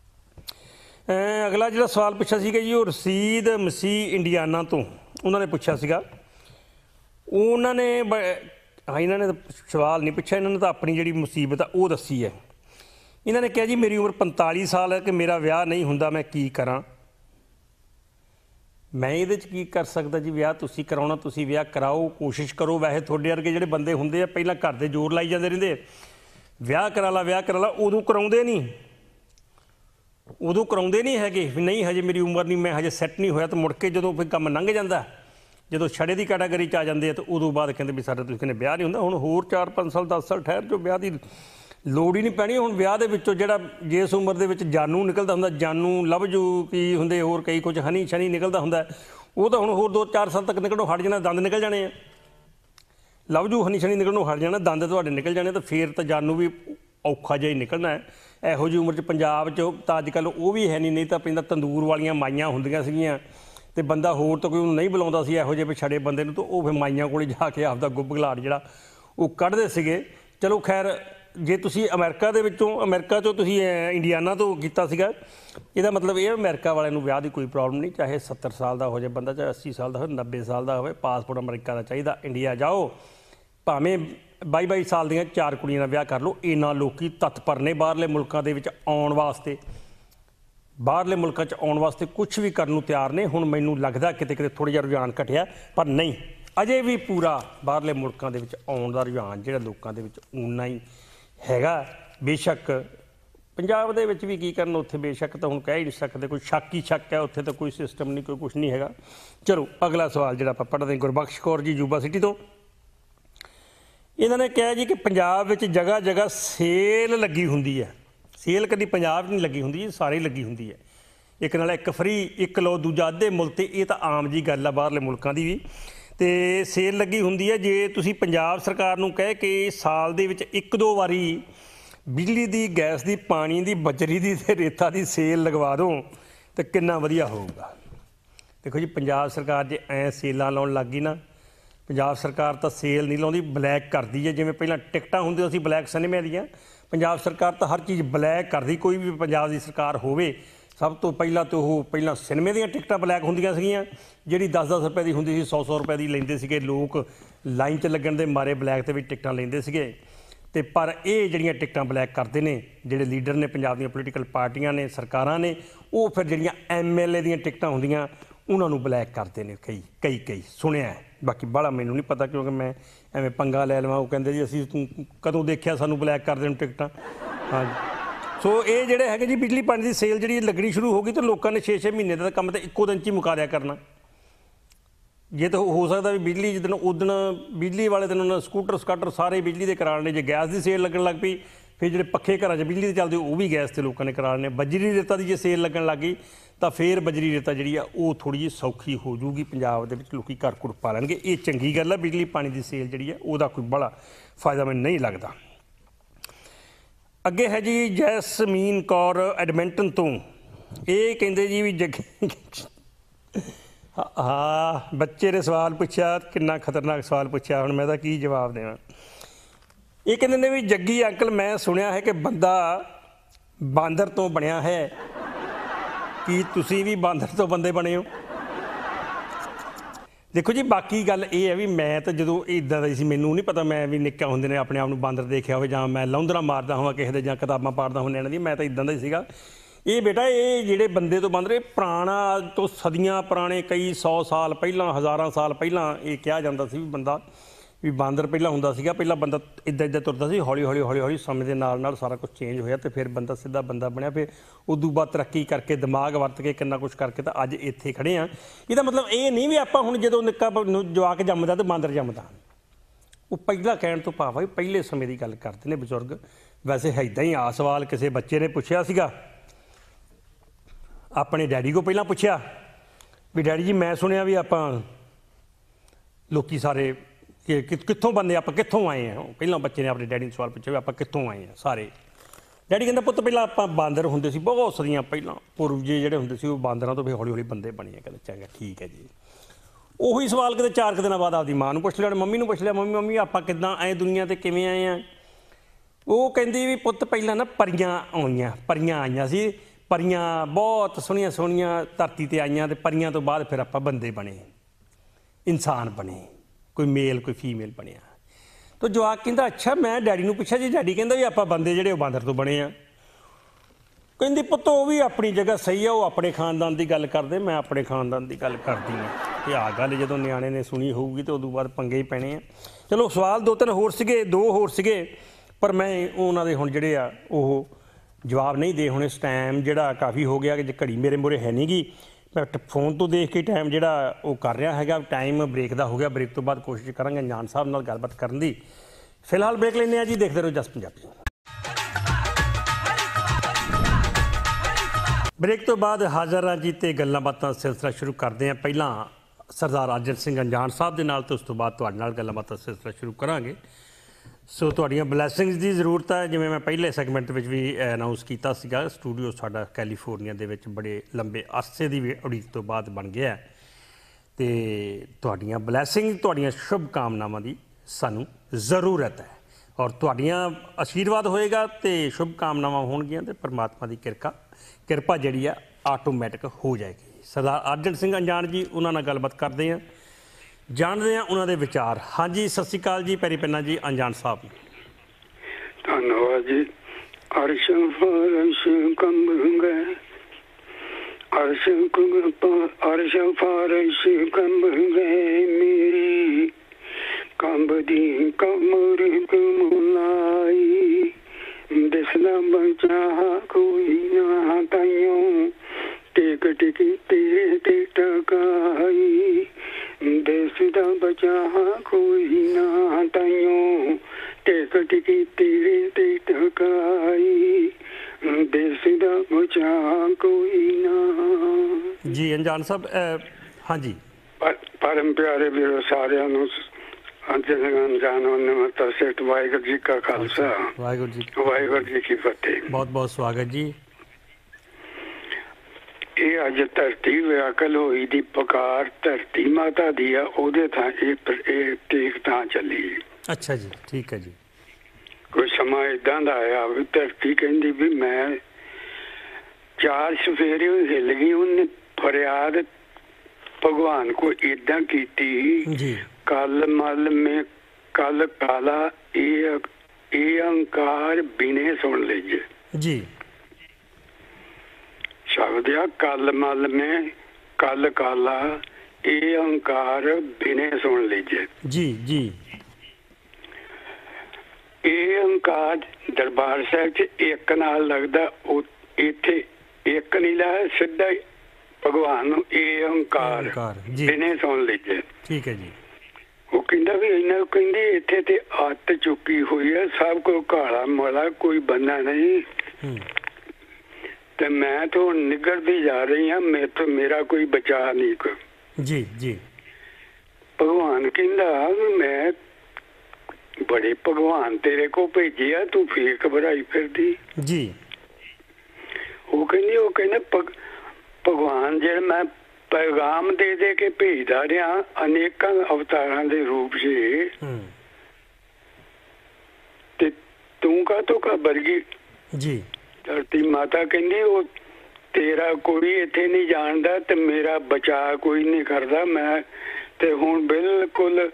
ਅਗਲਾ ਜਿਹੜਾ ਸਵਾਲ ਪੁੱਛਿਆ ਸੀਗਾ ਜੀ ਉਹ ਰਸੀਦ ਮਸੀਹ ਇੰਡੀਆਨਾ ਤੋਂ ਉਹਨਾਂ ਨੇ ਪੁੱਛਿਆ ਸੀਗਾ। ਉਹਨਾਂ ਨੇ ਹਾਂ ਇਹਨਾਂ ਨੇ ਤਾਂ ਸਵਾਲ ਨਹੀਂ ਪੁੱਛਿਆ, ਇਹਨਾਂ ਨੇ ਤਾਂ ਆਪਣੀ ਜਿਹੜੀ ਮੁਸੀਬਤ ਆ ਉਹ ਦੱਸੀ ਹੈ। ਇਹਨਾਂ ਨੇ ਕਿਹਾ ਜੀ ਮੇਰੀ ਉਮਰ ਪੰਤਾਲੀ ਸਾਲ ਹੈ ਕਿ ਮੇਰਾ ਵਿਆਹ ਨਹੀਂ ਹੁੰਦਾ, ਮੈਂ ਕੀ ਕਰਾਂ? ਮੈਂ ਇਹਦੇ 'ਚ ਕੀ ਕਰ ਸਕਦਾ ਜੀ? ਵਿਆਹ ਤੁਸੀਂ ਕਰਾਉਣਾ, ਤੁਸੀਂ ਵਿਆਹ ਕਰਾਓ, ਕੋਸ਼ਿਸ਼ ਕਰੋ। ਵੈਸੇ ਤੁਹਾਡੇ ਵਰਗੇ ਜਿਹੜੇ ਬੰਦੇ ਹੁੰਦੇ ਆ ਪਹਿਲਾਂ ਘਰ ਦੇ ਜ਼ੋਰ ਲਾਈ ਜਾਂਦੇ ਰਹਿੰਦੇ, ਵਿਆਹ ਕਰਾ ਲਾ ਵਿਆਹ ਕਰਾ ਲਾ, ਉਦੋਂ ਕਰਾਉਂਦੇ ਨਹੀਂ, ਉਦੋਂ ਕਰਾਉਂਦੇ ਨਹੀਂ ਹੈਗੇ ਵੀ ਨਹੀਂ ਹਜੇ ਮੇਰੀ ਉਮਰ ਨਹੀਂ, ਮੈਂ ਹਜੇ ਸੈੱਟ ਨਹੀਂ ਹੋਇਆ। ਤਾਂ ਮੁੜ ਕੇ ਜਦੋਂ ਫਿਰ ਕੰਮ ਲੰਘ ਜਾਂਦਾ, ਜਦੋਂ ਛੜੇ ਦੀ ਕੈਟਾਗਰੀ 'ਚ ਆ ਜਾਂਦੇ ਆ ਤਾਂ ਉਦੋਂ ਬਾਅਦ ਕਹਿੰਦੇ ਵੀ ਸਾਡਾ ਤੁਸੀਂ ਕਹਿੰਦੇ ਵਿਆਹ ਨਹੀਂ ਹੁੰਦਾ। ਹੁਣ ਹੋਰ ਚਾਰ ਪੰਜ ਸਾਲ ਦਸ ਸਾਲ ਠਹਿਰ ਜੋ, ਵਿਆਹ ਦੀ ਲੋੜ ਹੀ ਨਹੀਂ ਪੈਣੀ। ਹੁਣ ਵਿਆਹ ਦੇ ਵਿੱਚੋਂ ਜਿਹੜਾ ਜਿਸ ਉਮਰ ਦੇ ਵਿੱਚ ਜਾਨੂ ਨਿਕਲਦਾ ਹੁੰਦਾ, ਜਾਨੂ ਲਵ ਜੂ ਕੀ ਹੁੰਦੇ ਹੋਰ ਕਈ ਕੁਝ ਹਨੀ ਸ਼ਨੀ ਨਿਕਲਦਾ ਹੁੰਦਾ, ਉਹ ਤਾਂ ਹੁਣ ਹੋਰ ਦੋ ਚਾਰ ਸਾਲ ਤੱਕ ਨਿਕਲਣੋਂ ਹਟ ਜਾਣਾ, ਦੰਦ ਨਿਕਲ ਜਾਣੇ ਆ। ਲਵ ਜੂ ਹਨੀ ਸ਼ਨੀ ਨਿਕਲਣੋਂ ਹਟ ਜਾਣਾ, ਦੰਦ ਤੁਹਾਡੇ ਨਿਕਲ ਜਾਣੇ, ਤਾਂ ਫਿਰ ਤਾਂ ਜਾਨੂ ਵੀ ਔਖਾ ਜਿਹਾ ਹੀ ਨਿਕਲਣਾ ਹੈ। ਇਹੋ ਜਿਹੀ ਉਮਰ 'ਚ ਪੰਜਾਬ 'ਚ ਤਾਂ ਅੱਜ ਕੱਲ੍ਹ ਉਹ ਵੀ ਹੈ ਨਹੀਂ, ਨਹੀਂ ਤਾਂ ਪੈਂਦਾ ਤੰਦੂਰ ਵਾਲੀਆਂ ਮਾਈਆਂ ਹੁੰਦੀਆਂ ਸੀਗੀਆਂ ਅਤੇ ਬੰਦਾ ਹੋਰ ਤਾਂ ਕੋਈ ਉਹਨੂੰ ਨਹੀਂ ਬੁਲਾਉਂਦਾ ਸੀ ਇਹੋ ਜਿਹੇ ਵੀ ਛੜੇ ਬੰਦੇ ਨੂੰ, ਤਾਂ ਉਹ ਫਿਰ ਮਾਈਆਂ ਕੋਲ ਜਾ ਕੇ ਆਪਦਾ ਗੁੱਬ ਗਲਾਟ ਜਿਹੜਾ ਉਹ ਕੱਢਦੇ ਸੀਗੇ। ਚਲੋ ਖੈਰ, ਜੇ ਤੁਸੀਂ ਅਮਰੀਕਾ ਦੇ ਵਿੱਚੋਂ ਅਮਰੀਕਾ 'ਚੋਂ ਤੁਸੀਂ ਇੰਡੀਆਨਾ ਤੋਂ ਕੀਤਾ ਸੀਗਾ, ਇਹਦਾ ਮਤਲਬ ਇਹ ਅਮਰੀਕਾ ਵਾਲਿਆਂ ਨੂੰ ਵਿਆਹ ਦੀ ਕੋਈ ਪ੍ਰੋਬਲਮ ਨਹੀਂ, ਚਾਹੇ ਸੱਤਰ ਸਾਲ ਦਾ ਹੋ ਜਾਏ ਬੰਦਾ, ਚਾਹੇ ਅੱਸੀ ਸਾਲ ਦਾ ਹੋਵੇ, ਨੱਬੇ ਸਾਲ ਦਾ ਹੋਵੇ, ਪਾਸਪੋਰਟ ਅਮਰੀਕਾ ਦਾ ਚਾਹੀਦਾ। ਇੰਡੀਆ ਜਾਓ, ਭਾਵੇਂ ਬਾਈ ਬਾਈ ਸਾਲ ਦੀਆਂ ਚਾਰ ਕੁੜੀਆਂ ਨਾਲ ਵਿਆਹ ਕਰ ਲਓ। ਇਹਨਾਂ ਲੋਕ ਤਤਪਰ ਨੇ ਬਾਹਰਲੇ ਮੁਲਕਾਂ ਦੇ ਵਿੱਚ ਆਉਣ ਵਾਸਤੇ, ਬਾਹਰਲੇ ਮੁਲਕਾਂ 'ਚ ਆਉਣ ਵਾਸਤੇ ਕੁਛ ਵੀ ਕਰਨ ਨੂੰ ਤਿਆਰ ਨੇ। ਹੁਣ ਮੈਨੂੰ ਲੱਗਦਾ ਕਿਤੇ ਕਿਤੇ ਥੋੜ੍ਹਾ ਜਿਹਾ ਰੁਝਾਨ ਘਟਿਆ, ਪਰ ਨਹੀਂ, ਅਜੇ ਵੀ ਪੂਰਾ ਬਾਹਰਲੇ ਮੁਲਕਾਂ ਦੇ ਵਿੱਚ ਆਉਣ ਦਾ ਰੁਝਾਨ ਜਿਹੜਾ ਲੋਕਾਂ ਦੇ ਵਿੱਚ ਓਨਾ ਹੀ ਹੈਗਾ। ਬੇਸ਼ੱਕ ਪੰਜਾਬ ਦੇ ਵਿੱਚ ਵੀ ਕੀ ਕਰਨ, ਉੱਥੇ ਬੇਸ਼ੱਕ ਤਾਂ ਹੁਣ ਕਹਿ ਹੀ ਨਹੀਂ ਸਕਦੇ, ਕੋਈ ਸ਼ੱਕ ਹੀ ਸ਼ੱਕ ਹੈ, ਉੱਥੇ ਤਾਂ ਕੋਈ ਸਿਸਟਮ ਨਹੀਂ, ਕੋਈ ਕੁਛ ਨਹੀਂ ਹੈਗਾ। ਚਲੋ ਅਗਲਾ ਸਵਾਲ ਜਿਹੜਾ ਆਪਾਂ ਪੜ੍ਹਦੇ, ਗੁਰਬਖਸ਼ ਕੌਰ ਜੀ ਯੂਬਾ ਸਿਟੀ ਤੋਂ, ਇਹਨਾਂ ਨੇ ਕਿਹਾ ਜੀ ਕਿ ਪੰਜਾਬ ਵਿੱਚ ਜਗ੍ਹਾ ਜਗ੍ਹਾ ਸੇਲ ਲੱਗੀ ਹੁੰਦੀ ਹੈ। ਸੇਲ ਕਦੀ ਪੰਜਾਬ 'ਚ ਨਹੀਂ ਲੱਗੀ ਹੁੰਦੀ ਜੀ, ਸਾਰੇ ਲੱਗੀ ਹੁੰਦੀ ਹੈ। ਇੱਕ ਨਾਲ ਇੱਕ ਫਰੀ, ਇੱਕ ਲਓ ਦੂਜਾ ਅੱਧੇ ਮੁੱਲ 'ਤੇ, ਇਹ ਤਾਂ ਆਮ ਜੀ ਗੱਲ ਆ ਬਾਹਰਲੇ ਮੁਲਕਾਂ ਦੀ ਵੀ। ਅਤੇ ਸੇਲ ਲੱਗੀ ਹੁੰਦੀ ਹੈ। ਜੇ ਤੁਸੀਂ ਪੰਜਾਬ ਸਰਕਾਰ ਨੂੰ ਕਹਿ ਕੇ ਸਾਲ ਦੇ ਵਿੱਚ ਇੱਕ ਦੋ ਵਾਰੀ ਬਿਜਲੀ ਦੀ, ਗੈਸ ਦੀ, ਪਾਣੀ ਦੀ, ਬਜਰੀ ਦੀ ਅਤੇ ਰੇਤਾ ਦੀ ਸੇਲ ਲਗਵਾ ਦਿਓ ਤਾਂ ਕਿੰਨਾ ਵਧੀਆ ਹੋਊਗਾ। ਦੇਖੋ ਜੀ, ਪੰਜਾਬ ਸਰਕਾਰ ਜੇ ਐਂ ਸੇਲਾਂ ਲਾਉਣ ਲੱਗ ਗਈ ਨਾ, ਪੰਜਾਬ ਸਰਕਾਰ ਤਾਂ ਸੇਲ ਨਹੀਂ ਲਾਉਂਦੀ, ਬਲੈਕ ਕਰਦੀ ਹੈ। ਜਿਵੇਂ ਪਹਿਲਾਂ ਟਿਕਟਾਂ ਹੁੰਦੀਆਂ ਸੀ ਬਲੈਕ ਸਿਨੇਮਿਆਂ ਦੀਆਂ, ਪੰਜਾਬ ਸਰਕਾਰ ਤਾਂ ਹਰ ਚੀਜ਼ ਬਲੈਕ ਕਰਦੀ। ਕੋਈ ਵੀ ਪੰਜਾਬ ਦੀ ਸਰਕਾਰ ਹੋਵੇ, ਸਭ ਤੋਂ ਪਹਿਲਾਂ ਤਾਂ ਉਹ ਪਹਿਲਾਂ ਸਿਨੇਮੇ ਦੀਆਂ ਟਿਕਟਾਂ ਬਲੈਕ ਹੁੰਦੀਆਂ ਸੀਗੀਆਂ, ਜਿਹੜੀ ਦਸ ਦਸ ਰੁਪਏ ਦੀ ਹੁੰਦੀ ਸੀ, ਸੌ ਸੌ ਰੁਪਏ ਦੀ ਲੈਂਦੇ ਸੀਗੇ ਲੋਕ, ਲਾਈਨ 'ਚ ਲੱਗਣ ਦੇ ਮਾਰੇ ਬਲੈਕ 'ਤੇ ਵੀ ਟਿਕਟਾਂ ਲੈਂਦੇ ਸੀਗੇ। ਅਤੇ ਪਰ ਇਹ ਜਿਹੜੀਆਂ ਟਿਕਟਾਂ ਬਲੈਕ ਕਰਦੇ ਨੇ ਜਿਹੜੇ ਲੀਡਰ ਨੇ ਪੰਜਾਬ ਦੀਆਂ ਪੋਲੀਟੀਕਲ ਪਾਰਟੀਆਂ ਨੇ, ਸਰਕਾਰਾਂ ਨੇ, ਉਹ ਫਿਰ ਜਿਹੜੀਆਂ ਐਮ ਐਲ ਏ ਦੀਆਂ ਟਿਕਟਾਂ ਹੁੰਦੀਆਂ ਉਹਨਾਂ ਨੂੰ ਬਲੈਕ ਕਰਦੇ ਨੇ। ਕਈ ਕਈ ਕਈ ਸੁਣਿਆ, ਬਾਕੀ ਬਾਹਲਾ ਮੈਨੂੰ ਨਹੀਂ ਪਤਾ, ਕਿਉਂਕਿ ਮੈਂ ਐਵੇਂ ਪੰਗਾ ਲੈ ਲਵਾਂ। ਉਹ ਕਹਿੰਦੇ ਜੀ ਅਸੀਂ ਤੂੰ ਕਦੋਂ ਦੇਖਿਆ ਸਾਨੂੰ ਬਲੈਕ ਕਰਦੇ ਨੂੰ ਟਿਕਟਾਂ। ਹਾਂਜੀ, ਸੋ ਇਹ ਜਿਹੜੇ ਹੈਗੇ ਜੀ ਬਿਜਲੀ ਪਾਣੀ ਦੀ ਸੇਲ ਜਿਹੜੀ ਲੱਗਣੀ ਸ਼ੁਰੂ ਹੋ ਗਈ, ਤਾਂ ਲੋਕਾਂ ਨੇ ਛੇ ਛੇ ਮਹੀਨੇ ਦਾ ਕੰਮ ਤਾਂ ਇੱਕੋ ਦਿਨ 'ਚ ਹੀ ਮੁਕਾ ਦਿਆ ਕਰਨਾ। ਜੇ ਤਾਂ ਹੋ ਸਕਦਾ ਵੀ ਬਿਜਲੀ ਜਿੱਦਣ ਉਦਣ ਬਿਜਲੀ ਵਾਲੇ ਦਿਨ ਉਹਨਾਂ ਸਕੂਟਰ ਸਕਾਟਰ ਸਾਰੇ ਬਿਜਲੀ ਦੇ ਕਰਾ ਲੈਣੇ। ਜੇ ਗੈਸ ਦੀ ਸੇਲ ਲੱਗਣ ਲੱਗ ਪਈ, ਫਿਰ ਜਿਹੜੇ ਪੱਖੇ ਘਰਾਂ 'ਚ ਬਿਜਲੀ ਦੇ ਚੱਲਦੇ ਉਹ ਵੀ ਗੈਸ 'ਤੇ ਲੋਕਾਂ ਨੇ ਕਰਾ ਲੈਣੇ। ਬਜਰੀ ਰੇਤਾ ਦੀ ਜੇ ਸੇਲ ਲੱਗਣ ਲੱਗ ਗਈ ਤਾਂ ਫਿਰ ਬਜਰੀ ਰੇਤਾ ਜਿਹੜੀ ਆ ਉਹ ਥੋੜ੍ਹੀ ਜਿਹੀ ਸੌਖੀ ਹੋ ਜੂਗੀ, ਪੰਜਾਬ ਦੇ ਵਿੱਚ ਲੋਕ ਘਰ ਘੁਰ ਪਾ ਲੈਣਗੇ। ਇਹ ਚੰਗੀ ਗੱਲ ਆ। ਬਿਜਲੀ ਪਾਣੀ ਦੀ ਸੇਲ ਜਿਹੜੀ ਆ ਉਹਦਾ ਕੋਈ ਬੜਾ ਫਾਇਦਾ ਮੈਨੂੰ ਨਹੀਂ ਲੱਗਦਾ। ਅੱਗੇ ਹੈ ਜੀ ਜੈਸਮੀਨ ਕੌਰ ਐਡਮਿੰਟਨ ਤੋਂ, ਇਹ ਕਹਿੰਦੇ ਜੀ ਵੀ ਜੱਗ ਹਾਂ ਬੱਚੇ ਨੇ ਸਵਾਲ ਪੁੱਛਿਆ, ਕਿੰਨਾ ਖਤਰਨਾਕ ਸਵਾਲ ਪੁੱਛਿਆ, ਹੁਣ ਮੈਂ ਤਾਂ ਕੀ ਜਵਾਬ ਦੇਵਾਂ। ਇਹ ਕਹਿੰਦੇ ਨੇ ਵੀ ਜੱਗੀ ਅੰਕਲ, ਮੈਂ ਸੁਣਿਆ ਹੈ ਕਿ ਬੰਦਾ ਬਾਂਦਰ ਤੋਂ ਬਣਿਆ ਹੈ, ਕੀ ਤੁਸੀਂ ਵੀ ਬਾਂਦਰ ਤੋਂ ਬੰਦੇ ਬਣੇ ਹੋ? ਦੇਖੋ ਜੀ, ਬਾਕੀ ਗੱਲ ਇਹ ਹੈ ਵੀ ਮੈਂ ਤਾਂ ਜਦੋਂ ਇੱਦਾਂ ਦਾ ਸੀ, ਮੈਨੂੰ ਨਹੀਂ ਪਤਾ, ਮੈਂ ਵੀ ਨਿੱਕਾ ਹੁੰਦੇ ਨੇ ਆਪਣੇ ਆਪ ਨੂੰ ਬਾਂਦਰ ਦੇਖਿਆ ਹੋਵੇ, ਜਾਂ ਮੈਂ ਲੌਂਦਰਾ ਮਾਰਦਾ ਹੋਵਾਂ ਕਿਸੇ ਦੇ, ਜਾਂ ਕਿਤਾਬਾਂ ਪੜ੍ਹਦਾ ਹੁੰਦਾ ਇਹਨਾਂ ਦੀ, ਮੈਂ ਤਾਂ ਇੱਦਾਂ ਦਾ ਹੀ ਸੀਗਾ। ਇਹ ਬੇਟਾ, ਇਹ ਜਿਹੜੇ ਬੰਦੇ ਤੋਂ ਬਾਂਦਰ, ਇਹ ਪੁਰਾਣਾ ਤੋਂ ਸਦੀਆਂ ਪੁਰਾਣੇ, ਕਈ ਸੌ ਸਾਲ ਪਹਿਲਾਂ, ਹਜ਼ਾਰਾਂ ਸਾਲ ਪਹਿਲਾਂ ਇਹ ਕਿਹਾ ਜਾਂਦਾ ਸੀ ਵੀ ਬੰਦਾ ਵੀ ਬਾਂਦਰ ਪਹਿਲਾਂ ਹੁੰਦਾ ਸੀਗਾ, ਪਹਿਲਾਂ ਬੰਦਾ ਇੱਦਾਂ ਇੱਦਾਂ ਤੁਰਦਾ ਸੀ, ਹੌਲੀ ਹੌਲੀ ਹੌਲੀ ਹੌਲੀ ਸਮੇਂ ਦੇ ਨਾਲ ਨਾਲ ਸਾਰਾ ਕੁਝ ਚੇਂਜ ਹੋਇਆ ਅਤੇ ਫਿਰ ਬੰਦਾ ਸਿੱਧਾ ਬੰਦਾ ਬਣਿਆ। ਫਿਰ ਉਦੋਂ ਬਾਅਦ ਤਰੱਕੀ ਕਰਕੇ ਦਿਮਾਗ ਵਰਤ ਕੇ ਕਿੰਨਾ ਕੁਛ ਕਰਕੇ ਤਾਂ ਅੱਜ ਇੱਥੇ ਖੜ੍ਹੇ ਹਾਂ। ਇਹਦਾ ਮਤਲਬ ਇਹ ਨਹੀਂ ਵੀ ਆਪਾਂ ਹੁਣ ਜਦੋਂ ਨਿੱਕਾ ਜਵਾਕ ਜੰਮਦਾ ਤਾਂ ਬਾਂਦਰ ਜੰਮਦਾ, ਉਹ ਪਹਿਲਾਂ ਕਹਿਣ ਤੋਂ ਭਾਵ ਹੈ ਪਹਿਲੇ ਸਮੇਂ ਦੀ ਗੱਲ ਕਰਦੇ ਨੇ ਬਜ਼ੁਰਗ। ਵੈਸੇ ਇੱਦਾਂ ਹੀ ਆ ਸਵਾਲ ਕਿਸੇ ਬੱਚੇ ਨੇ ਪੁੱਛਿਆ ਸੀਗਾ ਆਪਣੇ ਡੈਡੀ ਕੋਲ, ਪਹਿਲਾਂ ਪੁੱਛਿਆ ਵੀ ਡੈਡੀ ਜੀ ਮੈਂ ਸੁਣਿਆ ਵੀ ਆਪਾਂ ਲੋਕੀ ਸਾਰੇ ਕਿ ਕਿੱਥੋਂ ਬੰਦੇ, ਆਪਾਂ ਕਿੱਥੋਂ ਆਏ ਹਾਂ। ਪਹਿਲਾਂ ਬੱਚੇ ਨੇ ਆਪਣੇ ਡੈਡੀ ਨੂੰ ਸਵਾਲ ਪੁੱਛਿਆ ਵੀ ਆਪਾਂ ਕਿੱਥੋਂ ਆਏ ਹਾਂ ਸਾਰੇ। ਡੈਡੀ ਕਹਿੰਦਾ ਪੁੱਤ ਪਹਿਲਾਂ ਆਪਾਂ ਬਾਂਦਰ ਹੁੰਦੇ ਸੀ, ਬਹੁਤ ਸਦੀਆਂ ਪਹਿਲਾਂ ਪੂਰਵਜੇ ਜਿਹੜੇ ਹੁੰਦੇ ਸੀ ਉਹ ਬਾਂਦਰਾਂ ਤੋਂ ਫਿਰ ਹੌਲੀ ਹੌਲੀ ਬੰਦੇ ਬਣੇ ਆ। ਕਹਿੰਦੇ ਚੰਗਾ ਠੀਕ ਹੈ ਜੀ। ਉਹੀ ਸਵਾਲ ਕਿਤੇ ਚਾਰ ਕੁ ਦਿਨਾਂ ਬਾਅਦ ਆਪਦੀ ਮਾਂ ਨੂੰ ਪੁੱਛ ਲਿਆ, ਮੰਮੀ ਨੂੰ ਪੁੱਛ ਲਿਆ, ਮੰਮੀ ਮੰਮੀ ਆਪਾਂ ਕਿੱਦਾਂ ਆਏ ਦੁਨੀਆ 'ਤੇ, ਕਿਵੇਂ ਆਏ ਆ। ਉਹ ਕਹਿੰਦੀ ਵੀ ਪੁੱਤ ਪਹਿਲਾਂ ਨਾ ਪਰੀਆਂ ਆਈਆਂ, ਪਰੀਆਂ ਆਈਆਂ ਸੀ, ਪਰੀਆਂ ਬਹੁਤ ਸੋਹਣੀਆਂ ਸੋਹਣੀਆਂ ਧਰਤੀ 'ਤੇ ਆਈਆਂ ਅਤੇ ਪਰੀਆਂ ਤੋਂ ਬਾਅਦ ਫਿਰ ਆਪਾਂ ਬੰਦੇ ਬਣੇ, ਇਨਸਾਨ ਬਣੇ, ਕੋਈ ਮੇਲ ਕੋਈ ਫੀਮੇਲ ਬਣਿਆ। ਤਾਂ ਜਵਾਕ ਕਹਿੰਦਾ ਅੱਛਾ। ਮੈਂ ਡੈਡੀ ਨੂੰ ਪੁੱਛਿਆ ਜੀ, ਡੈਡੀ ਕਹਿੰਦਾ ਵੀ ਆਪਾਂ ਬੰਦੇ ਜਿਹੜੇ ਉਹ ਬਾਂਦਰ ਤੋਂ ਬਣੇ ਆ। ਕਹਿੰਦੀ ਪੁੱਤ ਉਹ ਵੀ ਆਪਣੀ ਜਗ੍ਹਾ ਸਹੀ ਆ, ਉਹ ਆਪਣੇ ਖਾਨਦਾਨ ਦੀ ਗੱਲ ਕਰਦੇ, ਮੈਂ ਆਪਣੇ ਖਾਨਦਾਨ ਦੀ ਗੱਲ ਕਰਦੀ ਹਾਂ। ਅਤੇ ਆਹ ਗੱਲ ਜਦੋਂ ਨਿਆਣੇ ਨੇ ਸੁਣੀ ਹੋਊਗੀ ਤਾਂ ਉਦੋਂ ਬਾਅਦ ਪੰਗੇ ਹੀ ਪੈਣੇ ਆ। ਚਲੋ ਸਵਾਲ ਦੋ ਤਿੰਨ ਹੋਰ ਸੀਗੇ, ਦੋ ਹੋਰ ਸੀਗੇ, ਪਰ ਮੈਂ ਉਹਨਾਂ ਦੇ ਹੁਣ ਜਿਹੜੇ ਆ ਉਹ ਜਵਾਬ ਨਹੀਂ ਦੇ ਹੁਣ। ਇਸ ਟਾਈਮ ਜਿਹੜਾ ਕਾਫੀ ਹੋ ਗਿਆ ਕਿ ਜੇ ਘੜੀ ਮੇਰੇ ਮੂਹਰੇ ਹੈ ਨਹੀਂ ਗੀ, ਬਟ ਫੋਨ ਤੋਂ ਦੇਖ ਕੇ ਟਾਈਮ ਜਿਹੜਾ ਉਹ ਕਰ ਰਿਹਾ ਹੈਗਾ। ਟਾਈਮ ਬ੍ਰੇਕ ਦਾ ਹੋ ਗਿਆ, ਬ੍ਰੇਕ ਤੋਂ ਬਾਅਦ ਕੋਸ਼ਿਸ਼ ਕਰਾਂਗੇ ਅਨਜਾਨ ਸਾਹਿਬ ਨਾਲ ਗੱਲਬਾਤ ਕਰਨ ਦੀ। ਫਿਲਹਾਲ ਬ੍ਰੇਕ ਲੈਂਦੇ ਹਾਂ ਜੀ, ਦੇਖਦੇ ਰਹੋ ਜਸ ਪੰਜਾਬੀ। ਬ੍ਰੇਕ ਤੋਂ ਬਾਅਦ ਹਾਜ਼ਰ ਹਾਂ ਜੀ ਅਤੇ ਗੱਲਾਂ ਬਾਤਾਂ ਸਿਲਸਿਲਾ ਸ਼ੁਰੂ ਕਰਦੇ ਹਾਂ। ਪਹਿਲਾਂ ਸਰਦਾਰ ਅਰਜਨ ਸਿੰਘ ਅਨਜਾਨ ਸਾਹਿਬ ਦੇ ਨਾਲ ਅਤੇ ਉਸ ਤੋਂ ਬਾਅਦ ਤੁਹਾਡੇ ਨਾਲ ਗੱਲਾਂ ਬਾਤਾਂ ਸਿਲਸਿਲਾ ਸ਼ੁਰੂ ਕਰਾਂਗੇ। ਸੋ ਤੁਹਾਡੀਆਂ ਬਲੈਸਿੰਗਸ ਦੀ ਜ਼ਰੂਰਤ ਹੈ। ਜਿਵੇਂ ਮੈਂ ਪਹਿਲੇ ਸੈਗਮੈਂਟ ਵਿੱਚ ਵੀ ਅਨਾਊਂਸ ਕੀਤਾ ਸੀਗਾ, ਸਟੂਡੀਓ ਸਾਡਾ ਕੈਲੀਫੋਰਨੀਆ ਦੇ ਵਿੱਚ ਬੜੇ ਲੰਬੇ ਅਰਸੇ ਦੀ ਵੀ ਉਡੀਕ ਤੋਂ ਬਾਅਦ ਬਣ ਗਿਆ ਅਤੇ ਤੁਹਾਡੀਆਂ ਬਲੈਸਿੰਗ, ਤੁਹਾਡੀਆਂ ਸ਼ੁਭ ਕਾਮਨਾਵਾਂ ਦੀ ਸਾਨੂੰ ਜ਼ਰੂਰਤ ਹੈ ਔਰ ਤੁਹਾਡੀਆਂ ਆਸ਼ੀਰਵਾਦ ਹੋਏਗਾ ਅਤੇ ਸ਼ੁਭ ਕਾਮਨਾਵਾਂ ਹੋਣਗੀਆਂ ਅਤੇ ਪਰਮਾਤਮਾ ਦੀ ਕਿਰਪਾ ਕਿਰਪਾ ਜਿਹੜੀ ਆ ਆਟੋਮੈਟਿਕ ਹੋ ਜਾਏਗੀ। ਸਰਦਾਰ ਅਰਜਨ ਸਿੰਘ ਅਨਜਾਨ ਜੀ, ਉਹਨਾਂ ਨਾਲ ਗੱਲਬਾਤ ਕਰਦੇ ਹਾਂ, ਜਾਣਦੇ ਹਾਂ ਉਹਨਾਂ ਦੇ ਵਿਚਾਰ। ਹਾਂਜੀ, ਸਤਿ ਸ਼੍ਰੀ ਅਕਾਲ ਜੀ, ਪੈਰੀ ਪੈਨਾ ਜੀ ਅਨਜਾਨ ਸਾਹਿਬ। ਧੰਨਵਾਦ ਜੀ। ਅਰਸ਼ ਫਰਸ਼ ਕੰਬ ਗਏ, ਅਰਸ਼ ਅਰਸ਼ ਫਰਸ਼ ਕੰਬ ਗਏ, ਮੇਰੀ ਕੰਬਦੀ ਕਮਰ ਕਮਲਾਈ, ਦਿਸਦਾ ਬਚਾ ਕੋਈ ਨਾ ਤਾਈਓ, ਟਿਕ ਟਿਕੀ ਤੇਰੇ ਤੇ ਟਕਾਈ, ਦਿਸਦਾ ਬਚਾ ਕੋਈ ਨਾ ਤਾਈਓ, ਟਿਕ ਟਿਕੀ ਤੇਰੇ ਤੇ ਟਕਾਈ, ਦਿਸਦਾ ਬਚਾ ਕੋਈ ਨਾ। ਜੀ ਅਨਜਾਨ ਸਾਹਿਬ, ਹਾਂਜੀ। ਪਰਮ ਪਿਆਰੇ ਵੀਰੋ ਸਾਰਿਆਂ ਨੂੰ ਅਨਜਾਨ ਨਮਸਤੇ ਸੇਠ। ਵਾਹਿਗੁਰੂ ਜੀ ਕਾ ਖਾਲਸਾ, ਵਾਹਿਗੁਰੂ ਜੀ ਵਾਹਿਗੁਰੂ ਜੀ ਕੀ ਫਤਿਹ। ਬਹੁਤ ਬਹੁਤ ਸਵਾਗਤ ਜੀ। ਇਹ ਅੱਜ ਧਰਤੀ ਵਿਆਕਲ ਹੋਈ ਦੀ ਪੁਕਾਰ ਧਰਤੀ ਮਾਤਾ ਦੀ ਆ, ਉਹਦੇ ਥਾਂ ਇਹ ਟੇਕ ਥਾਂ ਚੱਲੀ। ਅੱਛਾ ਜੀ, ਠੀਕ ਹੈ ਜੀ। ਕੋਈ ਸਮਾਂ ਏਦਾਂ ਦਾ ਆਇਆ ਵੀ ਧਰਤੀ ਕਹਿੰਦੀ ਵੀ ਮੈਂ ਚਾਰ ਸਫੇਰੇ ਹਿੱਲ ਗਈ। ਉਹਨੇ ਫਰਿਆਦ ਭਗਵਾਨ ਕੋ ਏਦਾਂ ਕੀਤੀ ਜੀ, ਕਲ ਮਲ ਮੇ ਕਲ ਕਾਲਾ ਇਹ ਇਹ ਅੰਕਾਰ ਬਿਨੇ ਸੁਣ ਲੀਜੇ ਜੀ। ਸ਼ਬਦ ਆ ਕਲ ਮਲ ਮੇ ਕਲ ਕਾਲਾ ਇਹ ਅੰਕਾਰ ਬਿਨੇ ਸੁਣ ਲੀਜੇ ਜੀ ਜੀ। ਇਹ ਅੰਕਾਰ ਦਰਬਾਰ ਸਾਹਿਬ ਚ ਇੱਕ ਨਾਲ ਲੱਗਦਾ, ਉਹ ਇੱਥੇ ਇੱਕ ਨਹੀਂ ਲਾਇਆ, ਸਿੱਧਾ ਭਗਵਾਨ ਨੂੰ ਇਹ ਅੰਕਾਰ ਬਿਨੇ ਸੁਣ ਲੀਜੇ। ਠੀਕ ਹੈ ਜੀ। ਉਹ ਕਹਿੰਦਾ ਵੀ ਇਹਨਾਂ ਕਹਿੰਦੀ ਇੱਥੇ ਤੇ ਅੱਤ ਚੁੱਕੀ ਹੋਈ ਹੈ, ਸਭ ਕੋ ਕਾਲਾ ਮਾਲਾ, ਕੋਈ ਬੰਦਾ ਨਹੀਂ ਤੇ ਮੈਂ ਤਾਂ ਨਿਗਰਦੀ ਜਾ ਰਹੀ ਹਾਂ, ਮੇਰੇ ਤੋਂ ਮੇਰਾ ਕੋਈ ਬਚਾਅ ਨਹੀਂ ਕੋਈ। ਜੀ ਜੀ। ਭਗਵਾਨ ਕਹਿੰਦਾ ਵੀ ਮੈਂ ਬੜੇ ਭਗਵਾਨ ਤੇਰੇ ਕੋ ਭੇਜੇ ਆ, ਤੂੰ ਫੇਰ ਘਬਰਾਈ ਫਿਰਦੀ ਜੀ। ਉਹ ਕਹਿੰਦੀ ਉਹ ਕਹਿੰਦੇ ਭਗਵਾਨ ਜਿਹੜਾ ਮੈਂ ਪੈਗਾਮ ਦੇ ਦੇ ਕੇ ਭੇਜਦਾ ਰਿਹਾ ਅਨੇਕਾਂ ਅਵਤਾਰਾਂ ਦੇ ਰੂਪ ਚ, ਤੇ ਤੂੰ ਕਾਹਤੋਂ ਘਬਰ ਗਈ ਜੀ। ਧਰਤੀ ਮਾਤਾ ਕਹਿੰਦੀ ਉਹ ਤੇਰਾ ਕੋਈ ਇੱਥੇ ਨਹੀਂ ਜਾਣਦਾ ਤੇ ਮੇਰਾ ਬਚਾਅ ਕੋਈ ਨਹੀਂ ਕਰਦਾ, ਮੈਂ ਤੇ ਹੁਣ ਬਿਲਕੁਲ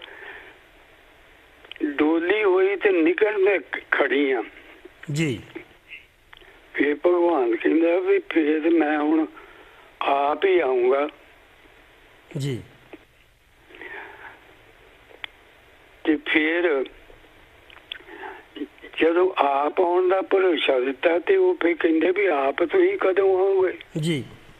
ਡੋਲੀ ਹੋਈ ਤੇ ਨਿਕਲ ਮੈਂ ਖੜੀ ਆ ਜੀ। ਫਿਰ ਭਗਵਾਨ ਕਹਿੰਦਾ ਵੀ ਫਿਰ ਮੈਂ ਹੁਣ ਆਪ ਹੀ ਆਊਂਗਾ ਜੀ। ਤੇ ਫਿਰ ਜਦੋਂ ਆਪ ਆਉਣ ਦਾ ਭਰੋਸਾ ਦਿੱਤਾ ਤੇ ਉਹ ਫਿਰ ਕਹਿੰਦੇ ਵੀ ਆਪ ਤੁਸੀਂ ਕਦੋਂ ਆਓਗੇ ਜੀ।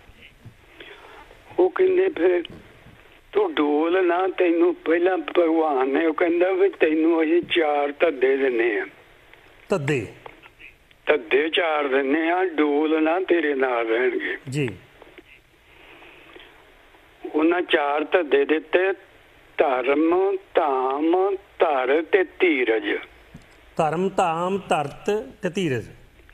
ਉਹ ਕਹਿੰਦੇ ਫਿਰ ਤੂੰ ਡੋਲ ਨਾ, ਤੈਨੂੰ ਪਹਿਲਾਂ ਭਗਵਾਨ ਨੇ ਉਹ ਕਹਿੰਦਾ ਵੀ ਤੈਨੂੰ ਅਸੀਂ ਚਾਰ ਧੱਦੇ ਦਿੰਨੇ ਆ, ਧੱਦੇ ਧੱਦੇ ਚਾਰ ਦਿੰਨੇ ਆ, ਡੋਲ ਨਾ ਤੇਰੇ ਨਾਲ ਰਹਿਣਗੇ ਜੀ। ਉਹਨਾਂ ਚਾਰ ਧੱਦੇ ਦਿੱਤੇ, ਧਰਮ ਧਾਮ ਧਰ ਤੇ ਧੀਰਜ। ਧਰਮ ਧਾਮ ਧਰਤ ਤੇ ਧੀਰਜ।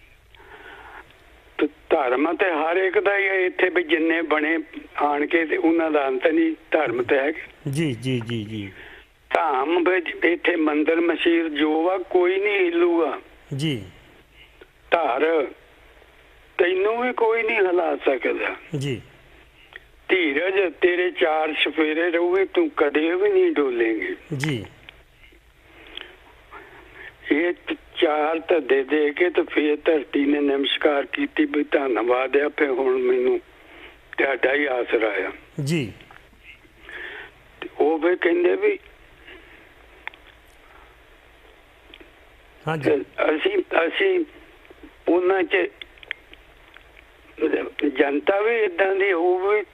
ਧਰਮ ਤੇ ਹਰ ਇੱਕ ਦਾ ਹੀ ਹੈ ਇੱਥੇ ਵੀ ਜਿੰਨੇ ਬਣੇ ਆਣ ਕੇ ਤੇ ਉਹਨਾਂ ਦਾ ਅੰਤ ਨਹੀਂ, ਧਰਮ ਤੇ ਹੈ ਜੀ ਜੀ ਜੀ ਜੀ। ਧਾਮ ਵਿੱਚ ਇੱਥੇ ਮੰਦਿਰ ਮਸੀਤ ਜੋ ਵਾ ਕੋਈ ਨਹੀਂ ਹਿੱਲੂਗਾ ਜੀ। ਧਰ ਤੈਨੂੰ ਵੀ ਕੋਈ ਨਹੀਂ ਹਿਲਾ ਸਕਦਾ ਜੀ। ਧੀਰਜ ਤੇਰੇ ਚਾਰ ਸਫੇਰੇ ਰਹੂਗੇ, ਤੂੰ ਕਦੇ ਵੀ ਨਹੀਂ ਡੋਲੇਂਗੇ ਜੀ। ਇਹ ਚਾਰ ਧੱਦੇ ਦੇ ਕੇ ਤੇ ਫਿਰ ਧਰਤੀ ਨੇ ਨਮਸਕਾਰ ਕੀਤੀ ਵੀ ਧੰਨਵਾਦ ਆ, ਫਿਰ ਹੁਣ ਮੈਨੂੰ ਤੁਹਾਡਾ ਹੀ ਆਸਰਾ ਆ ਜੀ। ਉਹ ਵੀ ਕਹਿੰਦੇ ਵੀ ਹਾਂਜੀ ਅਸੀਂ ਅਸੀਂ ਉਹਨਾਂ ਚ ਜਨਤਾ ਵੀ ਏਦਾਂ ਦੀ ਹੋਵੇ,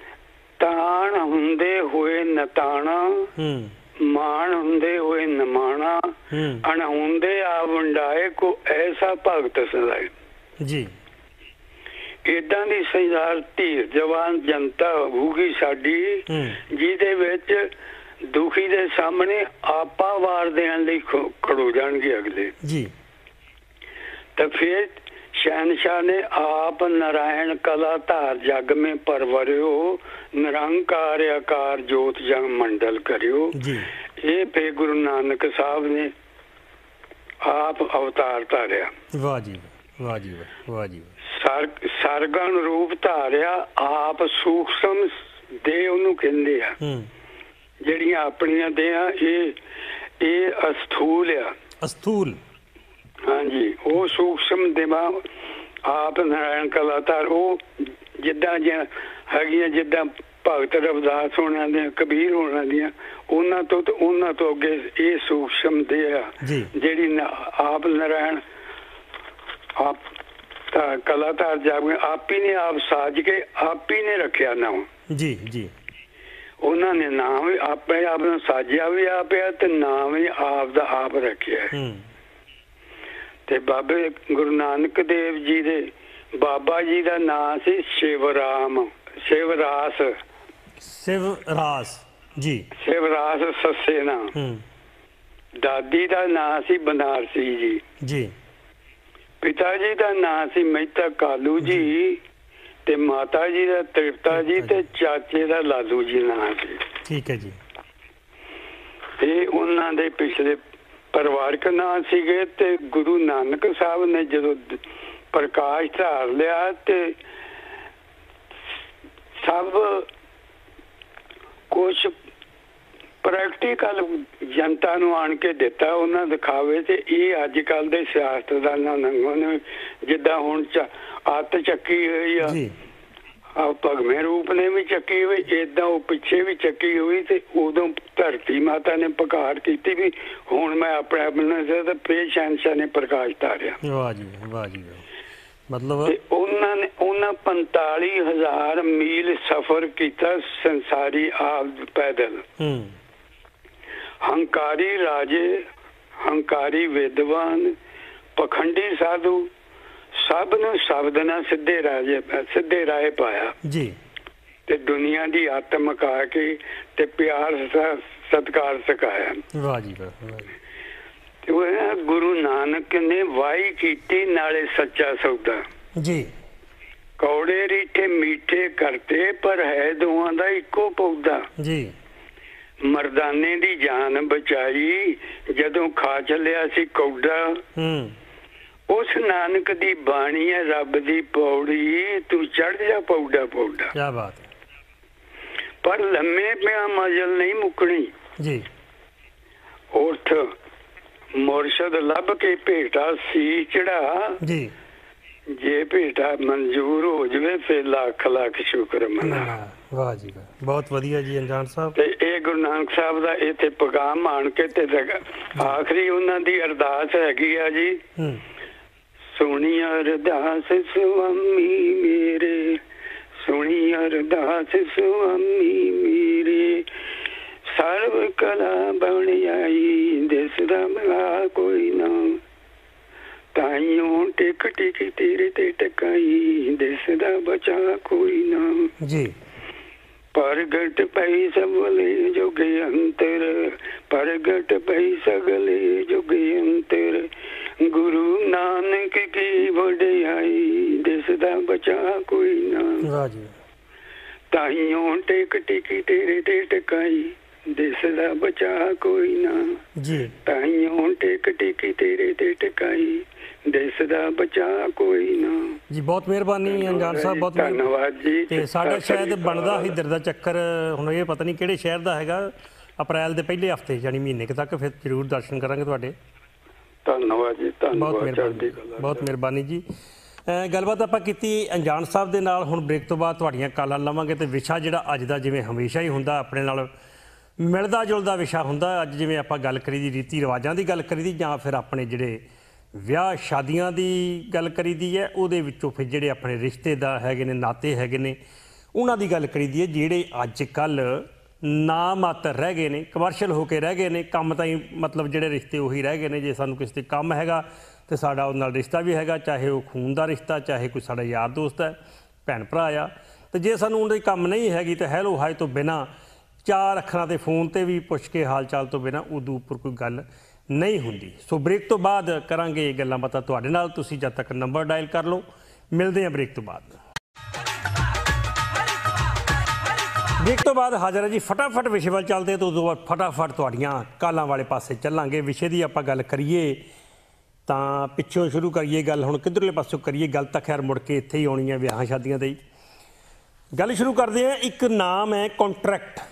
ਤਾਣ ਹੁੰਦੇ ਹੋਏ ਨਤਾਣਾ, ਹੂੰ ਮਾਣ ਹੁੰਦੇ ਹੋਏ ਨਮਾਣਾ, ਅਣਹੁੰਦੇ ਆ ਵੰਡਾਏ ਕੋ ਐਸਾ ਭਗਤ ਸਦਾਏ ਜੀ। ਏਦਾਂ ਦੀ ਸੰਸਾਰ ਧੀਰ ਜਵਾਨ ਜਨਤਾ ਹੋਊਗੀ ਸਾਡੀ, ਜਿਹਦੇ ਵਿੱਚ ਦੁਖੀ ਦੇ ਸਾਹਮਣੇ ਆਪਾ ਵਾਰ ਦੇਣ ਲਈ ਖੜੋ ਜਾਣਗੇ ਅਗਲੇ ਜੀ। ਤਾਂ ਫਿਰ शहनशाह ने आप नारायण कला धार जग में परवरियो, निरंकार आकार जोत जग मंडल करियो। ये फिर गुरु नानक साहब ने आप अवतार धारिया। वाह जी वाह जी वाह जी। सर सरगन रूप धारिया, आप सूक्ष्म दे उन्होंने कहते हैं ਜਿਹੜੀਆਂ ਆਪਣੀਆਂ ਦੇਹਾਂ ਇਹ ਇਹ ਅਸਥੂਲ ਆ, ਅਸਥੂਲ ਹਾਂਜੀ। ਉਹ ਸੂਖਸ਼ਮ ਦਿਮਾਗ ਆਪ ਨਾਰਾਇਣ ਕਲਾਧਾਰ, ਉਹ ਜਿੱਦਾਂ ਜਿਹਾ ਹੈਗੀਆਂ, ਜਿੱਦਾਂ ਭਗਤ ਰਵਿਦਾਸ ਹੋਣਾ ਦੀਆਂ, ਕਬੀਰ ਹੋਣਾ ਦੀਆਂ, ਉਹਨਾਂ ਤੋਂ ਤੇ ਉਹਨਾਂ ਤੋਂ ਅੱਗੇ ਇਹ ਸੂਖਸ਼ਮ ਦੇ ਆ ਜਿਹੜੀ ਆਪ ਨਾਰਾਇਣ ਆਪ ਕਲਾਧਾਰ ਜਾਗ ਆਪ ਹੀ ਨੇ ਆਪ ਸਾਜ ਕੇ ਆਪ ਹੀ ਨੇ ਰੱਖਿਆ ਨਾਮ ਜੀ ਜੀ। ਉਹਨਾਂ ਨੇ ਨਾਮ ਵੀ ਆਪੇ ਆਪ ਨੂੰ ਸਾਜਿਆ ਵੀ ਆਪਿਆ ਤੇ ਨਾਮ ਵੀ ਆਪ ਦਾ ਆਪ ਰੱਖਿਆ। ਤੇ ਬਾਬੇ ਗੁਰੂ ਨਾਨਕ ਦੇਵ ਜੀ ਦੇ ਬਾਬਾ ਜੀ ਦਾ ਨਾਮ ਸੀ ਸ਼ਿਵਰਾਮ, ਸ਼ਿਵਰਾਸ ਸ਼ਿਵਰਾਸ ਜੀ, ਸ਼ਿਵਰਾਸ ਸੱਸੇ ਨਾਮ। ਦਾਦੀ ਦਾ ਨਾਮ ਸੀ ਬਨਾਰਸੀ ਜੀ ਜੀ। ਪਿਤਾ ਜੀ ਦਾ ਨਾਮ ਸੀ ਮਹਿਤਾ ਕਾਲੂ ਜੀ, ਤੇ ਮਾਤਾ ਜੀ ਦਾ ਤ੍ਰਿਪਤਾ ਜੀ, ਤੇ ਚਾਚੇ ਦਾ ਲਾਲੂ ਜੀ ਨਾਮ ਸੀ। ਠੀਕ ਹੈ ਜੀ। ਇਹ ਉਹਨਾਂ ਦੇ ਪਿਛਲੇ ਪਰਿਵਾਰਕ ਨਾਮ ਸੀਗੇ। ਤੇ ਗੁਰੂ ਨਾਨਕ ਸਾਹਿਬ ਨੇ ਜਦੋਂ ਪ੍ਰਕਾਸ਼ ਧਾਰ ਲਿਆ ਤੇ ਸਭ ਕੁਛ ਪ੍ਰੈਕਟੀਕਲ ਜਨਤਾ ਨੂੰ ਆਣ ਕੇ ਦਿੱਤਾ ਉਹਨਾਂ ਦਿਖਾਵੇ। ਤੇ ਇਹ ਅੱਜ ਕੱਲ ਦੇ ਸਿਆਸਤਦਾਨਾਂ ਨੇ ਜਿੱਦਾਂ ਹੁਣ ਅੱਤ ਚੱਕੀ ਹੋਈ ਆ, ਆ ਭਗਵੇਂ ਰੂਪ ਨੇ ਵੀ ਚੱਕੀ ਹੋਈ, ਏਦਾਂ ਉਹ ਪਿੱਛੇ ਵੀ ਚੱਕੀ ਹੋਈ। ਤੇ ਉਦੋਂ ਧਰਤੀ ਮਾਤਾ ਨੇ ਪੁਕਾਰ ਕੀਤੀ ਵੀ ਹੁਣ ਮੈਂ ਆਪਣੇ ਆਪ ਨੂੰ ਤੇ ਫੇਰ ਸ਼ਹਿਨਸ਼ਾਹ ਨੇ ਪ੍ਰਕਾਸ਼ ਧਾਰਿਆ। ਵਾਹ ਜੀ ਵਾਹ ਜੀ। ਮਤਲਬ ਉਹਨਾਂ ਨੇ ਉਹਨਾਂ ਪੰਤਾਲੀ ਹਜ਼ਾਰ ਮੀਲ ਸਫ਼ਰ ਕੀਤਾ ਸੰਸਾਰੀ ਆਪ ਪੈਦਲ। ਹੰਕਾਰੀ ਰਾਜੇ, ਹੰਕਾਰੀ ਵਿਦਵਾਨ, ਪਖੰਡੀ ਸਾਧੂ ਸਭ ਨੂੰ ਸ਼ਬਦ ਨਾਲ ਸਿੱਧੇ ਰਾਜੇ ਸਿੱਧੇ ਰਾਹ ਪਾਇਆ ਜੀ। ਤੇ ਦੁਨੀਆ ਦੀ ਆਤਮ ਮਕਾ ਕੇ ਤੇ ਪਿਆਰ ਸਤਿਕਾਰ ਸਿਖਾਇਆ। ਵਾਹ ਜੀ ਵਾਹ। ਤੇ ਉਹ ਗੁਰੂ ਨਾਨਕ ਨੇ ਵਾਹੀ ਕੀਤੀ ਨਾਲੇ ਸੱਚਾ ਸੌਦਾ ਜੀ। ਕੌੜੇ ਰੀਠੇ ਮਿੱਠੇ ਕਰਤੇ ਪਰ ਹੈ ਦੋਵਾਂ ਦਾ ਇੱਕੋ ਪੌਦਾ ਜੀ। ਮਰਦਾਨੇ ਦੀ ਜਾਨ ਬਚਾਈ ਜਦੋਂ ਖਾ ਚੱਲਿਆ ਸੀ ਕੌਡਾ। ਉਸ ਨਾਨਕ ਦੀ ਬਾਣੀ ਹੈ ਰੱਬ ਦੀ ਪੌੜੀ, ਤੂੰ ਚੜ ਜਾ ਪੌੜਾ ਪੌੜਾ। ਕੀ ਬਾਤ ਹੈ। ਪਰ ਲੰਮੇ ਪਿਆ ਮਜਲ ਨਹੀਂ ਮੁੱਕਣੀ ਜੀ। ਉਠ ਮੁਰਸ਼ਦ ਲੱਭ ਕੇ ਭੇਟਾ ਸੀ ਚੜਾ ਜੀ। ਜੇ ਭੇਟਾ ਮਨਜ਼ੂਰ ਹੋ ਜਵੇ ਫਿਰ ਲੱਖ ਲੱਖ ਸ਼ੁਕਰ ਮਨਾ। ਵਾਹ ਜੀ ਵਾਹ, ਬਹੁਤ ਵਧੀਆ ਜੀ ਅਣਜਾਣ ਸਾਹਿਬ। ਤੇ ਇਹ ਗੁਰੂ ਨਾਨਕ ਸਾਹਿਬ ਦਾ ਇੱਥੇ ਪੈਗਾਮ ਆਣ ਕੇ ਤੇ ਆਖਰੀ ਉਹਨਾਂ ਦੀ ਅਰਦਾਸ ਹੈਗੀ ਆ ਜੀ, ਸੁਣੀ ਅਰਦਾਸ ਸੁਆਮੀ ਮੇਰੇ, ਸੁਣੀ ਅਰਦਾਸ ਸੁਆਮੀ ਮੇਰੇ, ਸਰਵ ਕਲਾ ਬਣ ਆਈ ਦਿਸਦਾ ਭਲਾ ਕੋਈ ਨਾ, ਤਾਈਓ ਟਿਕ ਟਿਕ ਤੇਰੇ ਤੇ ਟਕਾਈ ਦਿਸਦਾ ਬਚਾ ਕੋਈ ਨਾ ਜੀ। ਪ੍ਰਗਟ ਪਈ ਸਗਲੇ ਜੁਗ ਅੰਤਰ, ਪ੍ਰਗਟ ਪਈ ਸਗਲੇ ਜੁਗ ਅੰਤਰ, ਗੁਰੂ ਨਾਨਕ ਕੀ ਵਡਿਆਈ ਦਿਸਦਾ ਬਚਾ ਕੋਈ ਨਾ। ਵਾਹ ਜੀ। ਤਾਈਓ ਟਿਕ ਟਿਕ ਤੇਰੇ ਤੇ ਟਕਾਈ ਦਿਸਦਾ ਬਚਾ ਕੋਈ ਨਾ ਜੀ, ਤਾਈਓ ਟਿਕ ਟਿਕ ਤੇਰੇ ਤੇ ਟਕਾਈ ਦਿਸਦਾ ਬਚਾ ਕੋਈ ਨਾ ਜੀ। ਬਹੁਤ ਮਿਹਰਬਾਨੀ ਅਣਜਾਣ ਸਾਹਿਬ, ਬਹੁਤ ਧੰਨਵਾਦ ਜੀ। ਤੇ ਸਾਡਾ ਸ਼ਾਇਦ ਬਣਦਾ ਹਿੱਦਰ ਦਾ ਚੱਕਰ ਹੁਣ ਇਹ ਪਤਾ ਨਹੀਂ ਕਿਹੜੇ ਸ਼ਹਿਰ ਦਾ ਹੈਗਾ, ਅਪ੍ਰੈਲ ਦੇ ਪਹਿਲੇ ਹਫਤੇ ਯਾਨੀ ਮਹੀਨੇ ਕੁ ਤੱਕ ਫਿਰ ਜ਼ਰੂਰ ਦਰਸ਼ਨ ਕਰਾਂਗੇ ਤੁਹਾਡੇ। ਧੰਨਵਾਦ ਜੀ, ਧੰਨਵਾਦ, ਬਹੁਤ ਮਿਹਰਬਾਨੀ, ਬਹੁਤ ਮਿਹਰਬਾਨੀ ਜੀ। ਗੱਲਬਾਤ ਆਪਾਂ ਕੀਤੀ ਅਣਜਾਣ ਸਾਹਿਬ ਦੇ ਨਾਲ। ਹੁਣ ਬ੍ਰੇਕ ਤੋਂ ਬਾਅਦ ਤੁਹਾਡੀਆਂ ਕਾਲਾਂ ਲਵਾਂਗੇ ਤੇ ਵਿਸ਼ਾ ਜਿਹੜਾ ਅੱਜ ਦਾ ਜਿਵੇਂ ਹਮੇਸ਼ਾ ਹੀ ਹੁੰਦਾ ਆਪਣੇ ਨਾਲ ਮਿਲਦਾ ਜੁਲਦਾ ਵਿਸ਼ਾ ਹੁੰਦਾ। ਅੱਜ ਜਿਵੇਂ ਆਪਾਂ ਗੱਲ ਕਰੀ ਦੀ ਰੀਤੀ ਰਿਵਾਜਾਂ ਦੀ ਗੱਲ ਕਰੀ ਦੀ ਜਾਂ ਫਿਰ ਆਪਣੇ ਜਿਹੜੇ ਵਿਆਹ ਸ਼ਾਦੀਆਂ ਦੀ ਗੱਲ ਕਰੀ ਦੀ ਹੈ, ਉਹਦੇ ਵਿੱਚੋਂ ਫਿਰ ਜਿਹੜੇ ਆਪਣੇ ਰਿਸ਼ਤੇਦਾਰ ਹੈਗੇ ਨੇ, ਨਾਤੇ ਹੈਗੇ ਨੇ, ਉਹਨਾਂ ਦੀ ਗੱਲ ਕਰੀ ਦੀ ਹੈ ਜਿਹੜੇ ਅੱਜ ਕੱਲ੍ਹ ਨਾ ਮਾਤਰ ਰਹਿ ਗਏ ਨੇ, ਕਮਰਸ਼ੀਅਲ ਹੋ ਕੇ ਰਹਿ ਗਏ ਨੇ। ਕੰਮ ਤਾਂ ਹੀ ਮਤਲਬ ਜਿਹੜੇ ਰਿਸ਼ਤੇ ਉਹੀ ਰਹਿ ਗਏ ਨੇ। ਜੇ ਸਾਨੂੰ ਕਿਸੇ 'ਤੇ ਕੰਮ ਹੈਗਾ ਤੇ ਸਾਡਾ ਉਹਦੇ ਨਾਲ ਰਿਸ਼ਤਾ ਵੀ ਹੈਗਾ, ਚਾਹੇ ਉਹ ਖੂਨ ਦਾ ਰਿਸ਼ਤਾ, ਚਾਹੇ ਕੋਈ ਸਾਡਾ ਯਾਰ ਦੋਸਤ ਹੈ, ਭੈਣ ਭਰਾ ਆ। ਤੇ ਜੇ ਸਾਨੂੰ ਉਹਦੀ ਕੰਮ ਨਹੀਂ ਹੈਗੀ ਤਾਂ ਹੈਲੋ ਹਾਏ ਤੋਂ ਬਿਨਾਂ, ਚਾਰ ਅੱਖਰਾਂ ਦੇ ਫੋਨ ਤੇ ਵੀ ਪੁੱਛ ਕੇ ਹਾਲ ਚਾਲ ਤੋਂ ਬਿਨਾਂ ਉਦੋਂ ਉੱਪਰ ਕੋਈ ਗੱਲ ਨਹੀਂ ਹੁੰਦੀ। ਸੋ ਬ੍ਰੇਕ ਤੋਂ ਬਾਅਦ ਕਰਾਂਗੇ ਇਹ ਗੱਲਾਂ ਬਾਤਾਂ ਤੁਹਾਡੇ ਨਾਲ। ਤੁਸੀਂ ਜਦ ਤੱਕ ਨੰਬਰ ਡਾਇਲ ਕਰ ਲਓ। ਮਿਲਦੇ ਹਾਂ ਬ੍ਰੇਕ ਤੋਂ ਬਾਅਦ। ਬ੍ਰੇਕ ਤੋਂ ਬਾਅਦ ਹਾਜ਼ਰ ਹੈ ਜੀ। ਫਟਾਫਟ ਵਿਸ਼ੇ ਵੱਲ ਚੱਲਦੇ ਤਾਂ ਉਦੋਂ ਬਾਅਦ ਫਟਾਫਟ ਤੁਹਾਡੀਆਂ ਕਾਲਾਂ ਵਾਲੇ ਪਾਸੇ ਚੱਲਾਂਗੇ। ਵਿਸ਼ੇ ਦੀ ਆਪਾਂ ਗੱਲ ਕਰੀਏ ਤਾਂ ਪਿੱਛੋਂ ਸ਼ੁਰੂ ਕਰੀਏ ਗੱਲ, ਹੁਣ ਕਿੱਧਰਲੇ ਪਾਸੋਂ ਕਰੀਏ ਗੱਲ ਤਾਂ ਖੈਰ ਮੁੜ ਕੇ ਇੱਥੇ ਹੀ ਆਉਣੀ ਹੈ, ਵਿਆਹਾਂ ਸ਼ਾਦੀਆਂ 'ਤੇ ਹੀ ਗੱਲ ਸ਼ੁਰੂ ਕਰਦੇ ਹਾਂ। ਇੱਕ ਨਾਮ ਹੈ ਕੰਟਰੈਕਟ।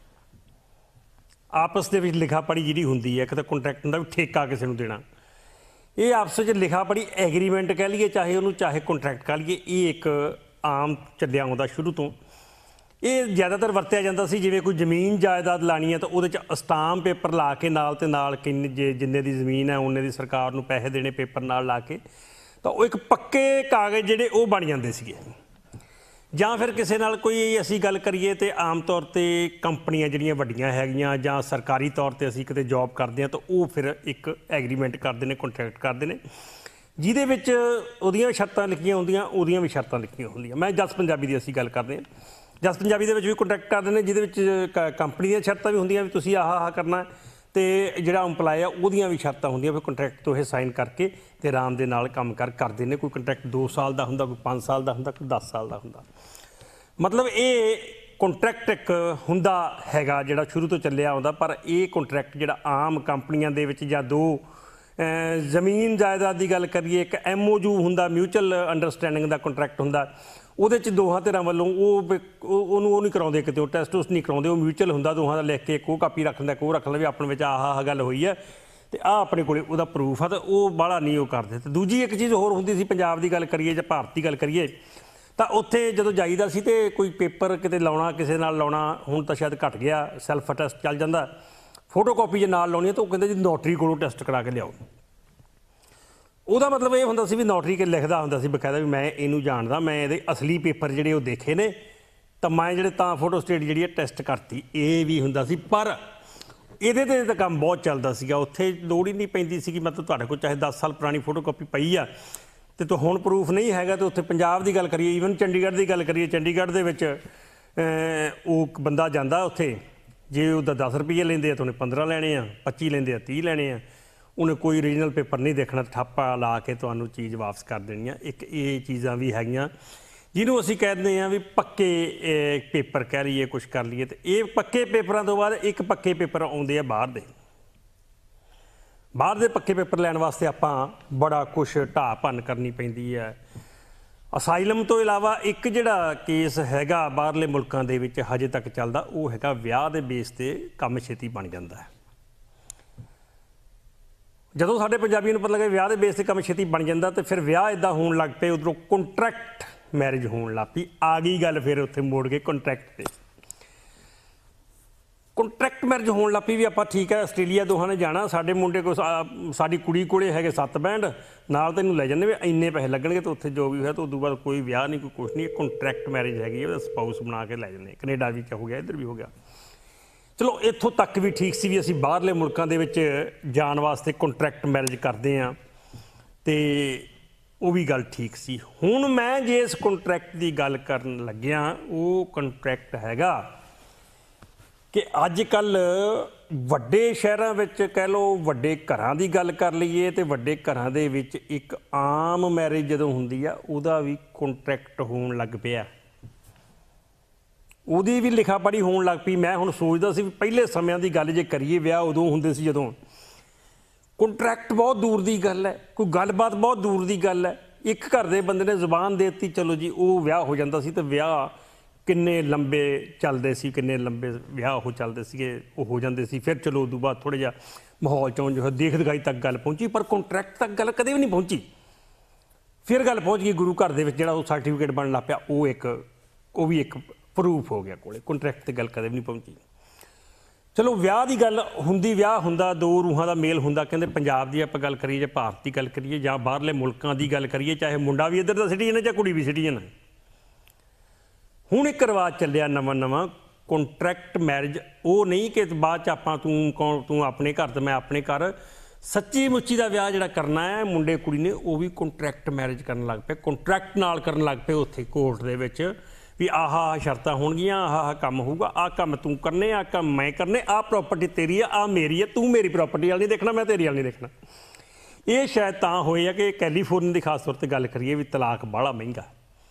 ਆਪਸ ਦੇ ਵਿੱਚ ਲਿਖਾ ਪੜ੍ਹੀ ਜਿਹੜੀ ਹੁੰਦੀ ਹੈ, ਇੱਕ ਤਾਂ ਕੰਟਰੈਕਟ ਹੁੰਦਾ ਵੀ ਠੇਕਾ ਕਿਸੇ ਨੂੰ ਦੇਣਾ। ਇਹ ਆਪਸ ਵਿੱਚ ਲਿਖਾ ਪੜ੍ਹੀ ਐਗਰੀਮੈਂਟ ਕਹਿ ਲਈਏ, ਚਾਹੇ ਉਹਨੂੰ ਚਾਹੇ ਕੰਟਰੈਕਟ ਕਹਿ ਲਈਏ, ਇਹ ਇੱਕ ਆਮ ਚੱਲਿਆ ਆਉਂਦਾ ਸ਼ੁਰੂ ਤੋਂ। ਇਹ ਜ਼ਿਆਦਾਤਰ ਵਰਤਿਆ ਜਾਂਦਾ ਸੀ ਜਿਵੇਂ ਕੋਈ ਜ਼ਮੀਨ ਜਾਇਦਾਦ ਲਾਣੀ ਹੈ ਤਾਂ ਉਹਦੇ 'ਚ ਅਸਟਾਮ ਪੇਪਰ ਲਾ ਕੇ ਨਾਲ ਤੇ ਨਾਲ ਕਿੰਨੇ ਜੇ ਜਿੰਨੇ ਦੀ ਜ਼ਮੀਨ ਹੈ ਉਹਨੇ ਦੀ ਸਰਕਾਰ ਨੂੰ ਪੈਸੇ ਦੇਣੇ ਪੇਪਰ ਨਾਲ ਲਾ ਕੇ, ਤਾਂ ਉਹ ਇੱਕ ਪੱਕੇ ਕਾਗਜ਼ ਜਿਹੜੇ ਉਹ ਬਣ ਜਾਂਦੇ ਸੀਗੇ। ਜਾਂ ਫਿਰ ਕਿਸੇ ਨਾਲ ਕੋਈ ਅਸੀਂ ਗੱਲ ਕਰੀਏ ਤਾਂ ਆਮ ਤੌਰ 'ਤੇ ਕੰਪਨੀਆਂ ਜਿਹੜੀਆਂ ਵੱਡੀਆਂ ਹੈਗੀਆਂ ਜਾਂ ਸਰਕਾਰੀ ਤੌਰ 'ਤੇ ਅਸੀਂ ਕਿਤੇ ਜੋਬ ਕਰਦੇ ਹਾਂ ਤਾਂ ਉਹ ਫਿਰ ਇੱਕ ਐਗਰੀਮੈਂਟ ਕਰਦੇ ਨੇ, ਕੰਟਰੈਕਟ ਕਰਦੇ ਨੇ, ਜਿਹਦੇ ਵਿੱਚ ਉਹਦੀਆਂ ਸ਼ਰਤਾਂ ਲਿਖੀਆਂ ਹੁੰਦੀਆਂ, ਉਹਦੀਆਂ ਵੀ ਸ਼ਰਤਾਂ ਲਿਖੀਆਂ ਹੁੰਦੀਆਂ। ਮੈਂ ਜਸ ਪੰਜਾਬੀ ਦੀ ਅਸੀਂ ਗੱਲ ਕਰਦੇ ਹਾਂ। ਜਸ ਪੰਜਾਬੀ ਦੇ ਵਿੱਚ ਵੀ ਕੰਟਰੈਕਟ ਕਰਦੇ ਨੇ, ਜਿਹਦੇ ਵਿੱਚ ਕ ਕੰਪਨੀ ਦੀਆਂ ਸ਼ਰਤਾਂ ਵੀ ਹੁੰਦੀਆਂ ਵੀ ਤੁਸੀਂ ਆਹ ਆਹ ਕਰਨਾ, ਅਤੇ ਜਿਹੜਾ ਇੰਪਲਾਈ ਆ ਉਹਦੀਆਂ ਵੀ ਸ਼ਰਤਾਂ ਹੁੰਦੀਆਂ। ਫਿਰ ਕੰਟਰੈਕਟ ਤੋਂ ਇਹ ਸਾਈਨ ਕਰਕੇ ਅਤੇ ਆਰਾਮ ਦੇ ਨਾਲ ਕੰਮ ਕਰ ਕਰਦੇ ਨੇ। ਕੋਈ ਕੰਟਰੈਕਟ ਦੋ ਸਾਲ ਦਾ ਹੁੰਦਾ, ਕੋਈ ਪੰਜ ਸਾਲ ਦਾ ਹੁੰਦਾ, ਕੋਈ ਦਸ ਸਾਲ ਦਾ ਹੁੰਦਾ। ਮਤਲਬ ਇਹ ਕੰਟਰੈਕਟ ਇੱਕ ਹੁੰਦਾ ਹੈਗਾ ਜਿਹੜਾ ਸ਼ੁਰੂ ਤੋਂ ਚੱਲਿਆ ਆਉਂਦਾ। ਪਰ ਇਹ ਕੰਟਰੈਕਟ ਜਿਹੜਾ ਆਮ ਕੰਪਨੀਆਂ ਦੇ ਵਿੱਚ ਜਾਂ ਦੋ ਜ਼ਮੀਨ ਜਾਇਦਾਦ ਦੀ ਗੱਲ ਕਰੀਏ, ਇੱਕ ਐਮ ਓ ਯੂ ਹੁੰਦਾ, ਮਿਊਚੁਅਲ ਅੰਡਰਸਟੈਂਡਿੰਗ ਦਾ ਕੰਟਰੈਕਟ ਹੁੰਦਾ। ਉਹਦੇ 'ਚ ਦੋਹਾਂ ਧਿਰਾਂ ਵੱਲੋਂ ਉਹ ਉਹਨੂੰ ਉਹ ਨਹੀਂ ਕਰਾਉਂਦੇ, ਕਿਤੇ ਉਹ ਟੈਸਟ ਟੂਸਟ ਨਹੀਂ ਕਰਾਉਂਦੇ, ਉਹ ਮਿਊਚੁਅਲ ਹੁੰਦਾ ਦੋਹਾਂ ਦਾ। ਲਿਖ ਕੇ ਇੱਕ ਉਹ ਕਾਪੀ ਰੱਖ ਲੈਂਦਾ, ਇੱਕ ਉਹ ਰੱਖ ਲੈਂਦਾ ਵੀ ਆਪਣੇ ਵਿੱਚ ਆਹ ਆਹ ਗੱਲ ਹੋਈ ਹੈ ਅਤੇ ਆਹ ਆਪਣੇ ਕੋਲ ਉਹਦਾ ਪ੍ਰੂਫ ਆ, ਤਾਂ ਉਹ ਬਾਹਲਾ ਨਹੀਂ ਉਹ ਕਰਦੇ। ਅਤੇ ਦੂਜੀ ਇੱਕ ਚੀਜ਼ ਹੋਰ ਹੁੰਦੀ ਸੀ, ਪੰਜਾਬ ਦੀ ਗੱਲ ਕਰੀਏ ਜਾਂ ਭਾਰਤ ਦੀ ਗੱਲ ਕਰੀਏ ਤਾਂ ਉੱਥੇ ਜਦੋਂ ਜਾਈਦਾ ਸੀ ਅਤੇ ਕੋਈ ਪੇਪਰ ਕਿਤੇ ਲਾਉਣਾ, ਕਿਸੇ ਨਾਲ ਲਾਉਣਾ, ਹੁਣ ਤਾਂ ਸ਼ਾਇਦ ਘੱਟ ਗਿਆ, ਸੈਲਫ ਟੈਸਟ ਚੱਲ ਜਾਂਦਾ, ਫੋਟੋ ਕਾਪੀ ਜੇ ਨਾਲ ਲਾਉਣੀ ਤਾਂ ਉਹ ਕਹਿੰਦੇ ਜੀ ਨੋਟਰੀ ਕੋਲੋਂ ਟੈਸਟ ਕਰਾ ਕੇ ਲਿਆਓ। ਉਹਦਾ ਮਤਲਬ ਇਹ ਹੁੰਦਾ ਸੀ ਵੀ ਨੋਟਰੀ ਕੇ ਲਿਖਦਾ ਹੁੰਦਾ ਸੀ ਬਕਾਇਦਾ ਵੀ ਮੈਂ ਇਹਨੂੰ ਜਾਣਦਾ, ਮੈਂ ਇਹਦੇ ਅਸਲੀ ਪੇਪਰ ਜਿਹੜੇ ਉਹ ਦੇਖੇ ਨੇ, ਤਾਂ ਮੈਂ ਜਿਹੜੇ ਤਾਂ ਫੋਟੋ ਸਟੇਟ ਜਿਹੜੀ ਹੈ ਟੈਸਟ ਕਰਤੀ, ਇਹ ਵੀ ਹੁੰਦਾ ਸੀ। ਪਰ ਇਹਦੇ 'ਤੇ ਤਾਂ ਕੰਮ ਬਹੁਤ ਚੱਲਦਾ ਸੀਗਾ, ਉੱਥੇ ਲੋੜ ਹੀ ਨਹੀਂ ਪੈਂਦੀ ਸੀਗੀ। ਮਤਲਬ ਤੁਹਾਡੇ ਕੋਲ ਚਾਹੇ ਦਸ ਸਾਲ ਪੁਰਾਣੀ ਫੋਟੋ ਕਾਪੀ ਪਈ ਆ ਅਤੇ ਤੂੰ ਹੁਣ ਪ੍ਰੂਫ ਨਹੀਂ ਹੈਗਾ, ਅਤੇ ਉੱਥੇ ਪੰਜਾਬ ਦੀ ਗੱਲ ਕਰੀਏ, ਈਵਨ ਚੰਡੀਗੜ੍ਹ ਦੀ ਗੱਲ ਕਰੀਏ, ਚੰਡੀਗੜ੍ਹ ਦੇ ਵਿੱਚ ਉਹ ਬੰਦਾ ਜਾਂਦਾ ਉੱਥੇ, ਜੇ ਉਹਦਾ ਦਸ ਰੁਪਈਏ ਲੈਂਦੇ ਆ ਤਾਂ ਉਹਨੇ ਪੰਦਰਾਂ ਲੈਣੇ ਆ, ਪੱਚੀ ਲੈਂਦੇ ਆ ਤੀਹ ਲੈਣੇ ਆ। ਉਹਨੇ ਕੋਈ ਓਰੀਜਨਲ ਪੇਪਰ ਨਹੀਂ ਦੇਖਣਾ, ਠਾਪਾ ਲਾ ਕੇ ਤੁਹਾਨੂੰ ਚੀਜ਼ ਵਾਪਸ ਕਰ ਦੇਣੀ ਆ। ਇੱਕ ਇਹ ਚੀਜ਼ਾਂ ਵੀ ਹੈਗੀਆਂ ਜਿਹਨੂੰ ਅਸੀਂ ਕਹਿ ਦਿੰਦੇ ਹਾਂ ਵੀ ਪੱਕੇ ਪੇਪਰ ਕਹਿ ਲਈਏ, ਕੁਛ ਕਰ ਲਈਏ। ਅਤੇ ਇਹ ਪੱਕੇ ਪੇਪਰਾਂ ਤੋਂ ਬਾਅਦ ਇੱਕ ਪੱਕੇ ਪੇਪਰ ਆਉਂਦੇ ਆ ਬਾਹਰ ਦੇ। ਬਾਹਰ ਦੇ ਪੱਕੇ ਪੇਪਰ ਲੈਣ ਵਾਸਤੇ ਆਪਾਂ ਬੜਾ ਕੁਛ ਢਾਹ ਭੰਨ ਕਰਨੀ ਪੈਂਦੀ ਹੈ। ਅਸਾਈਲਮ ਤੋਂ ਇਲਾਵਾ ਇੱਕ ਜਿਹੜਾ ਕੇਸ ਹੈਗਾ ਬਾਹਰਲੇ ਮੁਲਕਾਂ ਦੇ ਵਿੱਚ ਹਜੇ ਤੱਕ ਚੱਲਦਾ, ਉਹ ਹੈਗਾ ਵਿਆਹ ਦੇ ਬੇਸ 'ਤੇ ਕੰਮ ਛੇਤੀ ਬਣ ਜਾਂਦਾ ਹੈ। ਜਦੋਂ ਸਾਡੇ ਪੰਜਾਬੀਆਂ ਨੂੰ ਪਤਾ ਲੱਗਾ ਵਿਆਹ ਦੇ ਬੇਸ 'ਤੇ ਕੰਮ ਛੇਤੀ ਬਣ ਜਾਂਦਾ ਤੇ ਫਿਰ ਵਿਆਹ ਇੱਦਾਂ ਹੋਣ ਲੱਗ ਪਏ, ਉੱਧਰੋਂ ਕੰਟਰੈਕਟ ਮੈਰਿਜ ਹੋਣ ਲੱਗ ਪਈ। ਆ ਗਈ ਗੱਲ ਫਿਰ ਉੱਥੇ ਮੋੜ ਕੇ ਕੰਟਰੈਕਟ 'ਤੇ। ਕੰਟਰੈਕਟ ਮੈਰਿਜ ਹੋਣ ਲੱਗ ਪਈ ਵੀ ਆਪਾਂ ਠੀਕ ਹੈ ਆਸਟ੍ਰੇਲੀਆ ਦੋਹਾਂ ਨੇ ਜਾਣਾ, ਸਾਡੇ ਮੁੰਡੇ ਕੋਲ ਸਾਡੀ ਕੁੜੀ ਕੋਲੇ ਹੈਗੇ ਸੱਤ ਬੈਂਡ, ਨਾਲ ਤੈਨੂੰ ਲੈ ਜਾਂਦੇ ਵੀ ਇੰਨੇ ਪੈਸੇ ਲੱਗਣਗੇ ਤੇ ਉੱਥੇ ਜੋ ਵੀ ਹੋਇਆ ਤਾਂ ਉਦੋਂ ਬਾਅਦ ਕੋਈ ਵਿਆਹ ਨਹੀਂ, ਕੋਈ ਕੁਛ ਨਹੀਂ। ਕੰਟਰੈਕਟ ਮੈਰਿਜ ਹੈਗੀ, ਉਹਦਾ ਸਪਾਊਸ ਬਣਾ ਕੇ ਲੈ ਜਾਂਦੇ। ਕੈਨੇਡਾ ਵੀ ਹੋ ਗਿਆ, ਇੱਧਰ ਵੀ ਹੋ ਗਿਆ। ਚਲੋ ਇੱਥੋਂ ਤੱਕ ਵੀ ਠੀਕ ਸੀ ਵੀ ਅਸੀਂ ਬਾਹਰਲੇ ਮੁਲਕਾਂ ਦੇ ਵਿੱਚ ਜਾਣ ਵਾਸਤੇ ਕੰਟਰੈਕਟ ਮੈਰਿਜ ਕਰਦੇ ਹਾਂ ਅਤੇ ਉਹ ਵੀ ਗੱਲ ਠੀਕ ਸੀ। ਹੁਣ ਮੈਂ ਜੇ ਇਸ ਕੰਟਰੈਕਟ ਦੀ ਗੱਲ ਕਰਨ ਲੱਗਿਆ, ਉਹ ਕੰਟਰੈਕਟ ਹੈਗਾ ਕਿ ਅੱਜ ਕੱਲ੍ਹ ਵੱਡੇ ਸ਼ਹਿਰਾਂ ਵਿੱਚ ਕਹਿ ਲਓ, ਵੱਡੇ ਘਰਾਂ ਦੀ ਗੱਲ ਕਰ ਲਈਏ ਤੇ ਵੱਡੇ ਘਰਾਂ ਦੇ ਵਿੱਚ ਇੱਕ ਆਮ ਮੈਰਿਜ ਜਦੋਂ ਹੁੰਦੀ ਆ ਉਹਦਾ ਵੀ ਕੰਟਰੈਕਟ ਹੋਣ ਲੱਗ ਪਿਆ, ਉਹਦੀ ਵੀ ਲਿਖਾ ਪੜ੍ਹੀ ਹੋਣ ਲੱਗ ਪਈ। ਮੈਂ ਹੁਣ ਸੋਚਦਾ ਸੀ ਵੀ ਪਹਿਲੇ ਸਮਿਆਂ ਦੀ ਗੱਲ ਜੇ ਕਰੀਏ, ਵਿਆਹ ਉਦੋਂ ਹੁੰਦੇ ਸੀ ਜਦੋਂ ਕੰਟਰੈਕਟ ਬਹੁਤ ਦੂਰ ਦੀ ਗੱਲ ਹੈ, ਕੋਈ ਗੱਲਬਾਤ ਬਹੁਤ ਦੂਰ ਦੀ ਗੱਲ ਹੈ। ਇੱਕ ਘਰ ਦੇ ਬੰਦੇ ਨੇ ਜ਼ੁਬਾਨ ਦੇ ਦਿੱਤੀ, ਚਲੋ ਜੀ ਉਹ ਵਿਆਹ ਹੋ ਜਾਂਦਾ ਸੀ। ਤੇ ਵਿਆਹ ਕਿੰਨੇ ਲੰਬੇ ਚੱਲਦੇ ਸੀ, ਕਿੰਨੇ ਲੰਬੇ ਵਿਆਹ ਉਹ ਚੱਲਦੇ ਸੀਗੇ, ਉਹ ਹੋ ਜਾਂਦੇ ਸੀ। ਫਿਰ ਚਲੋ ਉਦੋਂ ਬਾਅਦ ਥੋੜ੍ਹਾ ਜਿਹਾ ਮਾਹੌਲ ਚੋਂ ਜੋ ਹੈ ਦੇਖ ਦਿਖਾਈ ਤੱਕ ਗੱਲ ਪਹੁੰਚੀ, ਪਰ ਕੰਟਰੈਕਟ ਤੱਕ ਗੱਲ ਕਦੇ ਵੀ ਨਹੀਂ ਪਹੁੰਚੀ। ਫਿਰ ਗੱਲ ਪਹੁੰਚ ਗਈ ਗੁਰੂ ਘਰ ਦੇ ਵਿੱਚ, ਜਿਹੜਾ ਉਹ ਸਰਟੀਫਿਕੇਟ ਬਣਨ ਲੱਗ ਪਿਆ, ਉਹ ਇੱਕ ਉਹ ਵੀ ਇੱਕ ਪ੍ਰੂਫ ਹੋ ਗਿਆ ਕੋਲੇ। ਕੰਟਰੈਕਟ 'ਤੇ ਗੱਲ ਕਦੇ ਵੀ ਨਹੀਂ ਪਹੁੰਚੀ। ਚਲੋ ਵਿਆਹ ਦੀ ਗੱਲ ਹੁੰਦੀ, ਵਿਆਹ ਹੁੰਦਾ, ਦੋ ਰੂਹਾਂ ਦਾ ਮੇਲ ਹੁੰਦਾ। ਕਹਿੰਦੇ ਪੰਜਾਬ ਦੀ ਆਪਾਂ ਗੱਲ ਕਰੀਏ ਜਾਂ ਭਾਰਤ ਦੀ ਗੱਲ ਕਰੀਏ ਜਾਂ ਬਾਹਰਲੇ ਮੁਲਕਾਂ ਦੀ ਗੱਲ ਕਰੀਏ, ਚਾਹੇ ਮੁੰਡਾ ਵੀ ਇੱਧਰ ਦਾ ਸਿਟੀਜ਼ਨ ਹੈ ਜਾਂ ਕੁੜੀ ਵੀ ਸਿਟੀਜ਼ਨ ਹੈ। ਹੁਣ ਇੱਕ ਰਿਵਾਜ਼ ਚੱਲਿਆ ਨਵਾਂ ਨਵਾਂ ਕੰਟਰੈਕਟ ਮੈਰਿਜ। ਉਹ ਨਹੀਂ ਕਿ ਬਾਅਦ 'ਚ ਆਪਾਂ ਤੂੰ ਕੌਣ, ਤੂੰ ਆਪਣੇ ਘਰ ਤੇ ਮੈਂ ਆਪਣੇ ਘਰ, ਸੱਚੀ ਮੁੱਚੀ ਦਾ ਵਿਆਹ ਜਿਹੜਾ ਕਰਨਾ ਹੈ ਮੁੰਡੇ ਕੁੜੀ ਨੇ, ਉਹ ਵੀ ਕੰਟਰੈਕਟ ਮੈਰਿਜ ਕਰਨ ਲੱਗ ਪਏ। ਕੰਟਰੈਕਟ ਨਾਲ ਕਰਨ ਲੱਗ ਪਏ ਉੱਥੇ ਕੋਰਟ ਦੇ ਵਿੱਚ ਵੀ ਆਹ ਆਹ ਸ਼ਰਤਾਂ ਹੋਣਗੀਆਂ, ਆਹ ਆਹ ਕੰਮ ਹੋਊਗਾ, ਆਹ ਕੰਮ ਤੂੰ ਕਰਨੇ, ਆਹ ਕੰਮ ਮੈਂ ਕਰਨੇ, ਆਹ ਪ੍ਰੋਪਰਟੀ ਤੇਰੀ ਆ, ਆਹ ਮੇਰੀ ਹੈ, ਤੂੰ ਮੇਰੀ ਪ੍ਰੋਪਰਟੀ ਵਾਲ ਨਹੀਂ ਦੇਖਣਾ, ਮੈਂ ਤੇਰੀ ਵਾਲ ਨਹੀਂ ਦੇਖਣਾ। ਇਹ ਸ਼ਾਇਦ ਤਾਂ ਹੋਏ ਆ ਕਿ ਕੈਲੀਫੋਰਨੀਆ ਦੀ ਖਾਸ ਤੌਰ 'ਤੇ ਗੱਲ ਕਰੀਏ ਵੀ ਤਲਾਕ ਬਾਹਲਾ ਮਹਿੰਗਾ।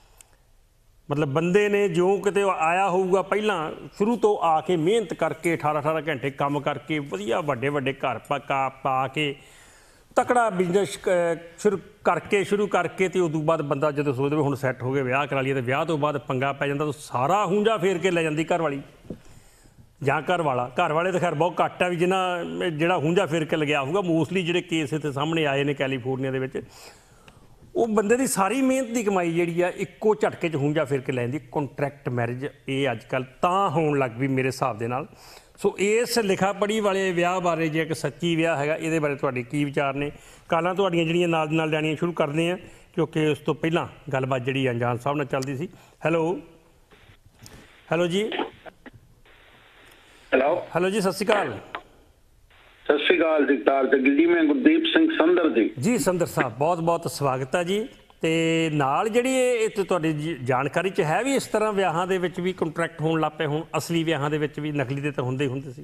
ਮਤਲਬ ਬੰਦੇ ਨੇ ਜਿਉਂ ਕਿਤੇ ਆਇਆ ਹੋਊਗਾ ਪਹਿਲਾਂ ਸ਼ੁਰੂ ਤੋਂ ਆ ਕੇ ਮਿਹਨਤ ਕਰਕੇ ਅਠਾਰਾਂ ਅਠਾਰਾਂ ਘੰਟੇ ਕੰਮ ਕਰਕੇ ਵਧੀਆ ਵੱਡੇ ਵੱਡੇ ਘਰ ਪਾ ਪਾ ਕੇ ਤਕੜਾ ਬਿਜ਼ਨਸ ਸ਼ੁਰੂ ਕਰਕੇ ਸ਼ੁਰੂ ਕਰਕੇ ਅਤੇ ਉਦੋਂ ਬਾਅਦ ਬੰਦਾ ਜਦੋਂ ਸੋਚਦੇ ਵੀ ਹੁਣ ਸੈੱਟ ਹੋ ਗਏ ਵਿਆਹ ਕਰਾ ਲਈਏ, ਅਤੇ ਵਿਆਹ ਤੋਂ ਬਾਅਦ ਪੰਗਾ ਪੈ ਜਾਂਦਾ ਤਾਂ ਸਾਰਾ ਹੁੰਜਾ ਫੇਰ ਕੇ ਲੈ ਜਾਂਦੀ ਘਰ ਵਾਲੀ ਜਾਂ ਘਰ ਵਾਲਾ। ਘਰ ਵਾਲੇ ਤਾਂ ਖੈਰ ਬਹੁਤ ਘੱਟ ਆ ਵੀ ਜਿਹਨਾਂ ਜਿਹੜਾ ਹੁੰਜਾ ਫੇਰ ਕੇ ਲਗਿਆ ਹੋਊਗਾ। ਮੋਸਟਲੀ ਜਿਹੜੇ ਕੇਸ ਇੱਥੇ ਸਾਹਮਣੇ ਆਏ ਨੇ ਕੈਲੀਫੋਰਨੀਆ ਦੇ ਵਿੱਚ, ਉਹ ਬੰਦੇ ਦੀ ਸਾਰੀ ਮਿਹਨਤ ਦੀ ਕਮਾਈ ਜਿਹੜੀ ਆ ਇੱਕੋ ਝਟਕੇ 'ਚ ਹੁੰਜਾ ਫੇਰ ਕੇ ਲੈ ਜਾਂਦੀ। ਕੰਟਰੈਕਟ ਮੈਰਿਜ ਇਹ ਅੱਜ ਕੱਲ੍ਹ ਤਾਂ ਹੋਣ ਲੱਗ ਪਈ ਮੇਰੇ ਹਿਸਾਬ ਦੇ ਨਾਲ। ਸੋ ਇਸ ਲਿਖਾ ਪੜ੍ਹੀ ਵਾਲੇ ਵਿਆਹ ਬਾਰੇ, ਜੇ ਇੱਕ ਸੱਚੀ ਵਿਆਹ ਹੈਗਾ, ਇਹਦੇ ਬਾਰੇ ਤੁਹਾਡੇ ਕੀ ਵਿਚਾਰ ਨੇ? ਕਾਲਾਂ ਤੁਹਾਡੀਆਂ ਜਿਹੜੀਆਂ ਨਾਲ ਨਾਲ ਲੈਣੀਆਂ ਸ਼ੁਰੂ ਕਰਦੇ ਹਾਂ, ਕਿਉਂਕਿ ਉਸ ਤੋਂ ਪਹਿਲਾਂ ਗੱਲਬਾਤ ਜਿਹੜੀ ਅਣਜਾਣ ਸਾਹਿਬ ਨਾਲ ਚੱਲਦੀ ਸੀ। ਹੈਲੋ ਹੈਲੋ ਜੀ ਹੈਲੋ ਹੈਲੋ ਜੀ, ਸਤਿ ਸ਼੍ਰੀ ਅਕਾਲ। ਸਤਿ ਸ਼੍ਰੀ ਅਕਾਲ ਜਗਤਾਰ ਜੱਗੀ ਜੀ, ਮੈਂ ਗੁਰਦੀਪ ਸਿੰਘ ਸੰਦਰ ਜੀ। ਜੀ ਸੰਦਰ ਸਾਹਿਬ, ਬਹੁਤ ਬਹੁਤ ਸਵਾਗਤ ਹੈ ਜੀ। ਅਤੇ ਨਾਲ ਜਿਹੜੀ ਇਹ ਤੁਹਾਡੀ ਜਾਣਕਾਰੀ 'ਚ ਹੈ ਵੀ ਇਸ ਤਰ੍ਹਾਂ ਵਿਆਹਾਂ ਦੇ ਵਿੱਚ ਵੀ ਕੰਟਰੈਕਟ ਹੋਣ ਲੱਗ ਪਏ ਹੁਣ, ਅਸਲੀ ਵਿਆਹਾਂ ਦੇ ਵਿੱਚ ਵੀ, ਨਕਲੀ ਦੇ ਤਾਂ ਹੁੰਦੇ ਹੀ ਹੁੰਦੇ ਸੀ।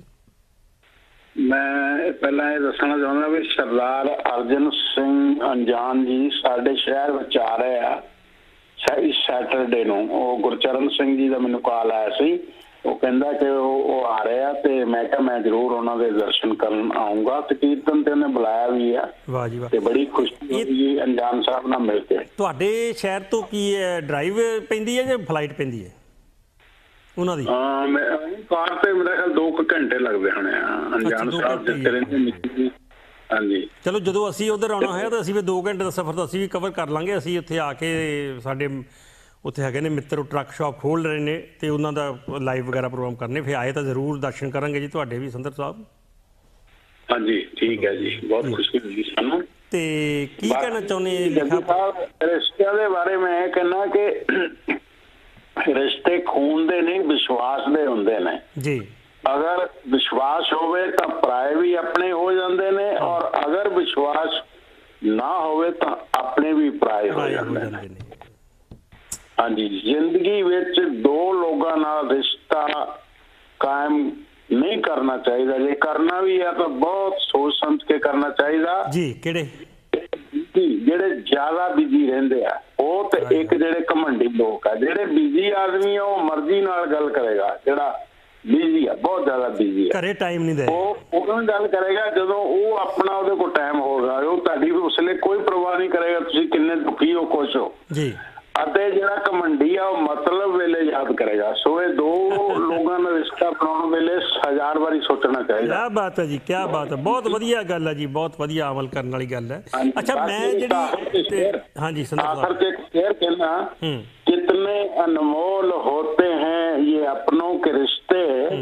ਮੈਂ ਪਹਿਲਾਂ ਇਹ ਦੱਸਣਾ ਚਾਹੁੰਦਾ ਵੀ ਸਰਦਾਰ ਅਰਜਨ ਸਿੰਘ ਅਨਜਾਨ ਜੀ ਸਾਡੇ ਸ਼ਹਿਰ ਵਿੱਚ ਆ ਰਹੇ ਆ ਇਸ ਸੈਟਰਡੇ ਨੂੰ। ਉਹ ਗੁਰਚਰਨ ਸਿੰਘ ਜੀ ਦਾ ਮੈਨੂੰ ਕਾਲ ਆਇਆ ਸੀ, ਉਹ ਕਹਿੰਦਾ ਕਿ ਉਹ ਆ ਰਹੇ ਆ, ਤੇ ਮੈਂ ਕਿਹਾ ਮੈਂ ਜ਼ਰੂਰ ਉਹਨਾਂ ਦੇ ਦਰਸ਼ਨ ਕਰਨ ਆਊਂਗਾ। ਤੇ ਕੀਰਤਨ ਤੇ ਉਹਨੇ ਬੁਲਾਇਆ ਵੀ ਆ। ਵਾਹ ਜੀ ਵਾਹ। ਤੇ ਬੜੀ ਖੁਸ਼ੀ ਹੋਈ ਅਨਜਾਨ ਸਾਹਿਬ ਨਾਲ ਮਿਲ ਕੇ। ਤੁਹਾਡੇ ਸ਼ਹਿਰ ਤੋਂ ਕੀ ਡਰਾਈਵ ਪੈਂਦੀ ਹੈ ਜਾਂ ਫਲਾਈਟ ਪੈਂਦੀ ਹੈ ਉਹਨਾਂ ਦੀ? ਹਾਂ, ਮੈਂ ਕਾਰ ਤੇ ਮੇਰਾ ਖਿਆਲ ਦੋ ਕੁ ਘੰਟੇ ਲੱਗਦੇ ਹੋਣੇ ਆ। ਅਨਜਾਨ ਸਾਹਿਬ ਜਿੱਥੇ ਰਹਿੰਦੇ। ਹਾਂਜੀ, ਚਲੋ ਜਦੋਂ ਅਸੀਂ ਉੱਧਰ ਆਉਣਾ ਹੋਇਆ ਤਾਂ ਅਸੀਂ ਵੀ ਦੋ ਘੰਟੇ ਦਾ ਸਫ਼ਰ ਤਾਂ ਅਸੀਂ ਵੀ ਕਵਰ ਕਰ ਲਾਂਗੇ। ਅਸੀਂ ਉੱਥੇ ਆ ਕੇ, ਸਾਡੇ ਉੱਥੇ ਹੈਗੇ ਨੇ ਮਿੱਤਰ, ਉਹ ਟਰੱਕ ਸ਼ਾਪ ਖੋਲ੍ਹ ਰਹੇ ਨੇ ਅਤੇ ਉਹਨਾਂ ਦਾ ਲਾਈਵ ਵਗੈਰਾ ਪ੍ਰੋਗਰਾਮ ਕਰਨੇ। ਫਿਰ ਆਏ ਤਾਂ ਜ਼ਰੂਰ ਦਰਸ਼ਨ ਕਰਾਂਗੇ ਜੀ ਤੁਹਾਡੇ ਵੀ ਸੰਦਰ ਸਾਹਿਬ। ਹਾਂਜੀ ਠੀਕ ਹੈ ਜੀ, ਬਹੁਤ ਖੁਸ਼ੀ ਹੋਈ ਸਾਨੂੰ। ਤੇ ਕੀ ਕਹਿਣਾ ਚਾਹੁੰਦੇ ਰਿਸ਼ਤਿਆਂ ਦੇ ਬਾਰੇ? ਮੈਂ ਇਹ ਕਹਿਣਾ ਕਿ ਰਿਸ਼ਤੇ ਖੂਨ ਦੇ ਨਹੀਂ, ਵਿਸ਼ਵਾਸ ਦੇ ਹੁੰਦੇ ਨੇ ਜੀ। ਅਗਰ ਵਿਸ਼ਵਾਸ ਹੋਵੇ ਤਾਂ ਪਰਾਏ ਵੀ ਆਪਣੇ ਹੋ ਜਾਂਦੇ ਨੇ, ਔਰ ਅਗਰ ਵਿਸ਼ਵਾਸ ਨਾ ਹੋਵੇ ਤਾਂ ਆਪਣੇ ਵੀ ਪਰਾਏ ਹੋ ਜਾਂਦੇ ਨੇ। ਹਾਂਜੀ, ਜ਼ਿੰਦਗੀ ਵਿੱਚ ਦੋ ਲੋਕਾਂ ਨਾਲ ਰਿਸ਼ਤਾ ਕਾਇਮ ਨਹੀਂ ਕਰਨਾ ਚਾਹੀਦਾ। ਜੇ ਕਰਨਾ ਵੀ ਹੈ ਤਾਂ ਬਹੁਤ ਸੋਚ ਸਮਝ ਕੇ ਕਰਨਾ ਚਾਹੀਦਾ ਜੀ। ਕਿਹੜੇ? ਜਿਹੜੇ ਜ਼ਿਆਦਾ ਬਿਜੀ ਰਹਿੰਦੇ ਆ ਉਹ, ਤੇ ਇੱਕ ਜਿਹੜੇ ਘਮੰਡੀ ਲੋਕ ਆ। ਜਿਹੜੇ ਬਿਜੀ ਆਦਮੀ ਆ ਉਹ ਮਰਜ਼ੀ ਨਾਲ ਗੱਲ ਕਰੇਗਾ, ਜਿਹੜਾ ਬਿਜੀ ਆ, ਬਹੁਤ ਜ਼ਿਆਦਾ ਬਿਜੀ ਆ, ਘਰੇ ਟਾਈਮ ਨਹੀਂ ਦੇ, ਉਹ ਉਹਨਾਂ ਨਾਲ ਗੱਲ ਕਰੇਗਾ ਜਦੋਂ ਉਹ ਆਪਣਾ ਉਹਦੇ ਕੋਲ ਟਾਈਮ ਹੋਗਾ। ਉਹ ਤੁਹਾਡੀ ਉਸ ਲਈ ਕੋਈ ਪਰਵਾਹ ਨਹੀਂ ਕਰੇਗਾ ਤੁਸੀਂ ਕਿੰਨੇ ਦੁਖੀ ਹੋ, ਖੁਸ਼ ਹੋ ਜੀ। ਅਤੇ ਜਿਹੜਾ ਕਮੰਡੀ ਆ ਉਹ ਮਤਲਬ ਵੇਲੇ ਯਾਦ ਕਰੇਗਾ। ਸੋ ਇਹ ਦੋ ਲੋਕਾਂ ਦਾ ਰਿਸ਼ਤਾ ਬਣਾਉਣ ਵੇਲੇ ਹਜ਼ਾਰ ਵਾਰੀ ਸੋਚਣਾ ਚਾਹੀਦਾ। ਕਿਆ ਬਾਤ ਹੈ ਜੀ, ਕਿਆ ਬਾਤ ਹੈ, ਬਹੁਤ ਵਧੀਆ ਗੱਲ ਹੈ ਜੀ, ਬਹੁਤ ਵਧੀਆ ਅਮਲ ਕਰਨ ਵਾਲੀ ਗੱਲ ਹੈ। ਅੱਛਾ ਮੈਂ ਜਿਹੜੀ ਹਾਂਜੀ आखिर के शेर कहना, कितने अनमोल होते हैं ये अपनों के रिश्ते,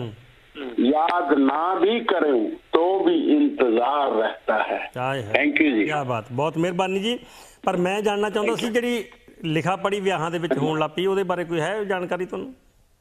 याद ना भी करें तो भी इंतजार रहता है। थैंक यू जी, क्या बात, बहुत मेहरबानी जी। पर मैं जानना चाहता सी ਜਿਹੜੀ ਲਿਖਾ ਪੜੀ ਵਿਆਹਾਂ ਦੇ ਵਿੱਚ ਹੋਣ ਲੱਗ ਪਈ ਉਹਦੇ ਬਾਰੇ ਕੋਈ ਹੈ ਜਾਣਕਾਰੀ ਤੁਹਾਨੂੰ?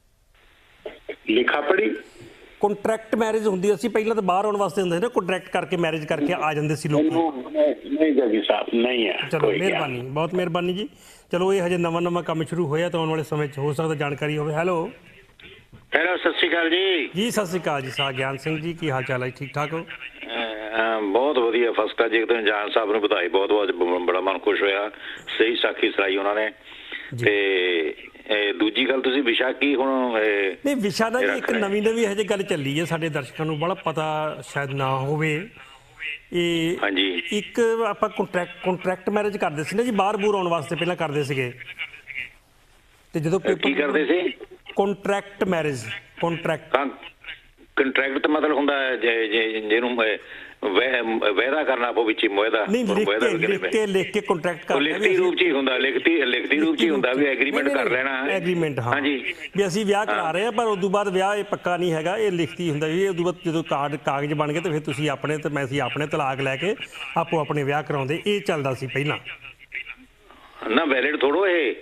ਲਿਖਾ ਪੜੀ ਕੰਟਰੈਕਟ ਮੈਰਿਜ ਹੁੰਦੀ ਸੀ ਪਹਿਲਾਂ ਤਾਂ ਬਾਹਰ ਆਉਣ ਵਾਸਤੇ ਹੁੰਦੇ ਸੀ ਨਾ, ਕੰਟਰੈਕਟ ਕਰਕੇ ਮੈਰਿਜ ਕਰਕੇ ਆ ਜਾਂਦੇ ਸੀ ਲੋਕ। ਨਹੀਂ ਜਗੀ ਸਾਹਿਬ ਨਹੀਂ ਹੈ। ਚਲੋ ਮਿਹਰਬਾਨੀ, ਬਹੁਤ ਮਿਹਰਬਾਨੀ ਜੀ। ਚਲੋ ਇਹ ਹਜੇ ਨਵਾਂ ਨਵਾਂ ਕੰਮ ਸ਼ੁਰੂ ਹੋਇਆ ਤਾਂ ਆਉਣ ਵਾਲੇ ਸਮੇਂ 'ਚ ਹੋ ਸਕਦਾ ਜਾਣਕਾਰੀ ਹੋਵੇ। ਹੈਲੋ ਹੈਲੋ, ਸਤਿ ਸ਼੍ਰੀ ਅਕਾਲ ਜੀ। ਜੀ ਸਤਿ ਸ਼੍ਰੀ ਅਕਾਲ ਜੀ, ਸਾਹ ਗਿਆਨ ਸਿੰਘ ਜੀ, ਕੀ ਹਾਲ ਚਾਲ ਹੈ? ਠੀਕ ਠਾਕ ਹੋ? ਬਹੁਤ ਵਧੀਆ, ਫਸਟ ਕਲਾਸ। ਇੱਕ ਦਿਨ ਜਾਨ ਸਾਹਿਬ ਨੂੰ ਵਧਾਈ, ਬਹੁਤ ਬਹੁਤ, ਬੜਾ ਮਨ ਖੁਸ਼ ਹੋਇਆ। ਸਹੀ ਸਾਖੀ ਸੁਣਾਈ ਉਹਨਾਂ ਨੇ। ਤੇ ਦੂਜੀ ਗੱਲ ਤੁਸੀਂ ਵਿਸ਼ਾ ਕੀ ਹੁਣ? ਨਹੀਂ ਵਿਸ਼ਾ ਦਾ ਜੀ ਇੱਕ ਨਵੀਂ ਨਵੀਂ ਹਜੇ ਗੱਲ ਚੱਲੀ ਹੈ, ਸਾਡੇ ਦਰਸ਼ਕਾਂ ਨੂੰ ਬੜਾ ਪਤਾ ਸ਼ਾਇਦ ਨਾ ਹੋਵੇ। ਇਹ ਹਾਂਜੀ, ਇੱਕ ਆਪਾਂ ਕੰਟਰੈਕਟ ਕੰਟਰੈਕਟ ਮੈਰਿਜ ਕਰਦੇ ਸੀ ਨਾ ਜੀ, ਬਾਹਰ ਬੂਰ ਆਉਣ ਵਾਸਤੇ ਪਹਿਲਾਂ ਕਰਦੇ ਸੀਗੇ। ਤੇ ਜਦੋਂ ਕੀ ਕਰਦੇ ਸੀ? Contract marriage. ਕੰਟਰੈਕਟ ਕੰਟਰੈਕਟ ਤਾਂ ਮਤਲਬ ਹੁੰਦਾ ਜਿਹਨੂੰ ਵਾਅਦਾ ਕਰਨਾ ਆਪੋ ਵਿੱਚ ਮੁਆਹਦਾ। ਨਹੀਂ ਲਿਖ ਕੇ ਲਿਖ ਕੇ ਕੰਟਰੈਕਟ ਕਰ, ਲਿਖਤੀ ਰੂਪ 'ਚ ਹੀ ਹੁੰਦਾ, ਲਿਖਤੀ ਲਿਖਤੀ ਰੂਪ 'ਚ ਹੀ ਹੁੰਦਾ ਵੀ ਐਗਰੀਮੈਂਟ ਕਰ ਲੈਣਾ। ਐਗਰੀਮੈਂਟ, ਹਾਂ ਜੀ, ਵੀ ਅਸੀਂ ਵਿਆਹ ਕਰਾ ਰਹੇ ਹਾਂ ਪਰ ਉਸ ਤੋਂ ਬਾਅਦ ਵਿਆਹ ਇਹ ਪੱਕਾ ਨਹੀਂ ਹੈਗਾ, ਇਹ ਲਿਖਤੀ ਹੁੰਦਾ ਵੀ ਉਸ ਤੋਂ ਬਾਅਦ ਜਦੋਂ ਕਾਰਡ ਕਾਗਜ਼ ਬਣ ਗਏ ਤੇ ਫਿਰ ਤੁਸੀਂ ਆਪਣੇ ਤੇ ਮੈਂ ਅਸੀਂ ਆਪਣੇ ਤਲਾਕ ਲੈ ਕੇ ਆਪੋ ਆਪਣੇ ਵਿਆਹ ਕਰਾਉਂਦੇ। ਇਹ ਚੱਲਦਾ ਸੀ ਪਹਿਲਾਂ ਨਾ। ਵੈਲਿਡ ਥੋੜੋ ਇਹ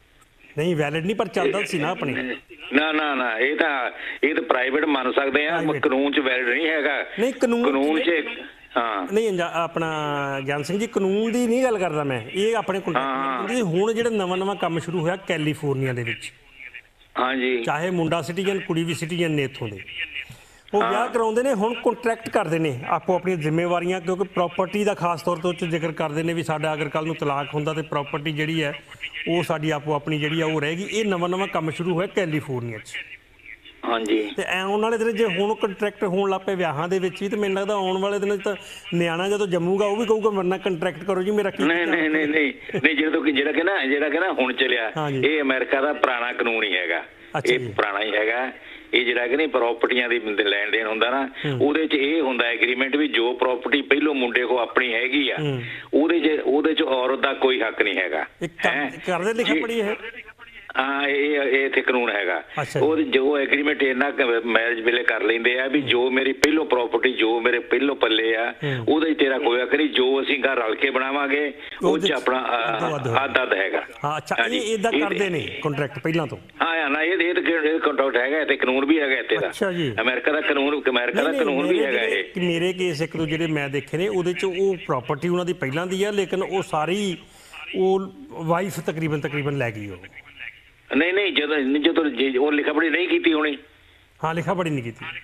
ਨਹੀਂ, ਵੈਲਿਡ ਨਹੀਂ ਪਰ ਚੱਲਦਾ ਸੀ ਨਾ ਆਪਣੇ। ਨਾ ਨਾ ਨਾ, ਇਹ ਤਾਂ ਇਹ ਤਾਂ ਪ੍ਰਾਈਵੇਟ ਮੰਨ ਸਕਦੇ ਆ, ਕਾਨੂੰਨ 'ਚ ਵੈਲਿਡ ਨਹੀਂ ਹੈਗਾ। ਨਹੀਂ ਕਾਨੂੰਨ ਕਾਨੂੰਨ 'ਚ ਹਾਂ ਨਹੀਂ ਆਪਣਾ ਗਿਆਨ ਸਿੰਘ ਜੀ, ਕਾਨੂੰਨ ਦੀ ਨਹੀਂ ਗੱਲ ਕਰਦਾ ਮੈਂ, ਇਹ ਆਪਣੇ ਕੰਟਰੈਕਟ। ਹੁਣ ਜਿਹੜਾ ਨਵਾਂ ਨਵਾਂ ਕੰਮ ਸ਼ੁਰੂ ਹੋਇਆ ਕੈਲੀਫੋਰਨੀਆ ਦੇ ਵਿੱਚ, ਹਾਂਜੀ, ਚਾਹੇ ਮੁੰਡਾ ਸਿਟੀਜ਼ਨ ਕੁੜੀ ਵੀ ਸਿਟੀਜ਼ਨ ਨੇ ਇੱਥੋਂ ਦੇ, ਉਹ ਵਿਆਹ ਕਰਾਉਂਦੇ ਨੇ। ਹੁਣ ਕੰਟਰੈਕਟ ਕਰਦੇ ਨੇ ਆਪੋ ਆਪਣੀਆਂ ਜ਼ਿੰਮੇਵਾਰੀਆਂ, ਕਿਉਂਕਿ ਪ੍ਰਾਪਰਟੀ ਦਾ ਖਾਸ ਤੌਰ 'ਤੇ ਜ਼ਿਕਰ ਕਰਦੇ ਨੇ ਵੀ ਸਾਡਾ ਅਗਰ ਕੱਲ੍ਹ ਨੂੰ ਤਲਾਕ ਹੁੰਦਾ ਤਾਂ ਪ੍ਰਾਪਰਟੀ ਜਿਹੜੀ ਹੈ ਉਹ ਸਾਡੀ ਆਪੋ ਆਪਣੀ ਜਿਹੜੀ ਆ ਉਹ ਰਹੇਗੀ। ਇਹ ਨਵਾਂ ਨਵਾਂ ਕੰਮ ਸ਼ੁਰੂ ਹੋਇਆ ਕੈਲੀਫੋਰਨੀਆ 'ਚ। ਹਾਂਜੀ, ਤੇ ਐ ਆਉਣ ਵਾਲੇ ਦਿਨ ਜੇ ਹੁਣ ਕੰਟਰੈਕਟ ਹੋਣ ਲੱਗ ਪਏ ਵਿਆਹਾਂ ਦੇ ਵਿੱਚ ਵੀ, ਤੇ ਮੈਨੂੰ ਲੱਗਦਾ ਆਉਣ ਵਾਲੇ ਦਿਨ ਤਾਂ ਨਿਆਣਾ ਜਦੋਂ ਜੰਮੂਗਾ ਉਹ ਵੀ ਕਹੂਗਾ ਮੇਰੇ ਨਾਲ ਕੰਟਰੈਕਟ ਕਰੋ ਜੀ, ਮੇਰਾ ਕੀ। ਨਹੀਂ ਨਹੀਂ ਨਹੀਂ ਨਹੀਂ ਨਹੀਂ, ਜਦੋਂ ਜਿਹੜਾ ਕਿ ਨਾ ਜਿਹੜਾ ਕਿ ਨਾ ਹੁਣ ਚੱਲਿਆ, ਇਹ ਅਮਰੀਕਾ ਦਾ ਪੁਰਾਣਾ ਕਾਨੂੰਨ ਹੀ ਹੈਗਾ, ਇਹ ਪੁਰਾਣਾ ਹੀ ਹੈਗਾ। ਇਹ ਜਿਹੜਾ ਕਿ ਨਹੀਂ ਪ੍ਰਾਪਰਟੀਆਂ ਦੀ ਲੈਣ ਦੇਣ ਹੁੰਦਾ ਨਾ, ਉਹਦੇ 'ਚ ਇਹ ਹੁੰਦਾ ਐਗਰੀਮੈਂਟ ਵੀ ਜੋ ਪ੍ਰਾਪਰਟੀ ਪਹਿਲੋਂ ਮੁੰਡੇ ਕੋਲ ਆਪਣੀ ਹੈਗੀ ਆ, ਉਹਦੇ 'ਚ ਉਹਦੇ 'ਚ ਔਰਤ ਦਾ ਕੋਈ ਹੱਕ ਨਹੀਂ ਹੈਗਾ। ਕਰਦੇ ਲਿਖਿਆ ਪੜੀ ਇਹ? ਹਾਂ, ਇਹ ਇਹ ਇੱਥੇ ਕਾਨੂੰਨ ਹੈਗਾ। ਉਹ ਜੋ ਐਗਰੀਮੈਂਟ ਇਹਨਾਂ ਮੈਰਿਜ ਵੇਲੇ ਕਰ ਲੈਂਦੇ ਆ ਵੀ ਜੋ ਮੇਰੀ ਪਹਿਲੋਂ ਪ੍ਰਾਪਰਟੀ, ਜੋ ਮੇਰੇ ਪਹਿਲੋਂ ਪੱਲੇ ਆ, ਉਹਦੇ 'ਚ ਤੇਰਾ ਕੋਈ ਹੱਕ ਨਹੀਂ, ਜੋ ਅਸੀਂ ਘਰ ਰਲ ਕੇ ਬਣਾਵਾਂਗੇ ਉਹ 'ਚ ਆਪਣਾ ਅੱਧ ਅੱਧ ਹੈਗਾ। ਹਾਂ, ਅੱਛਾ, ਇਹ ਇਦਾਂ ਕਰਦੇ ਨੇ ਕੰਟਰੈਕਟ ਪਹਿਲਾਂ ਤੋਂ? ਹਾਂ ਨਾ, ਇਹ ਇਹ ਕੰਟਰੈਕਟ ਹੈਗਾ ਇੱਥੇ, ਕਾਨੂੰਨ ਵੀ ਹੈਗਾ ਇੱਥੇ ਦਾ। ਅੱਛਾ ਜੀ, ਅਮਰੀਕਾ ਦਾ ਕਾਨੂੰਨ, ਅਮਰੀਕਾ ਦਾ ਕਾਨੂੰਨ ਵੀ ਹੈਗਾ ਇਹ। ਮੇਰੇ ਕੇਸ ਇੱਕ ਦੋ ਜਿਹੜੇ ਮੈਂ ਦੇਖੇ ਨੇ ਉਹਦੇ 'ਚ ਉਹ ਪ੍ਰਾਪਰਟੀ ਉਹਨਾਂ ਦੀ ਪਹਿਲਾਂ ਦੀ ਆ, ਲੇਕਿਨ ਉਹ ਸਾਰੀ ਉਹ ਵਾਈਫ ਤਕਰੀਬਨ ਤਕਰੀਬਨ ਲੈ ਗਈ ਉਹ। ਨਹੀਂ ਨਹੀਂ, ਜਦੋਂ ਜਦੋਂ ਉਹ ਲਿਖਾ ਪੜੀ ਨਹੀਂ ਕੀਤੀ ਹੋਣੀ। ਹਾਂ, ਲਿਖਾ ਪੜੀ ਨਹੀਂ ਕੀਤੀ।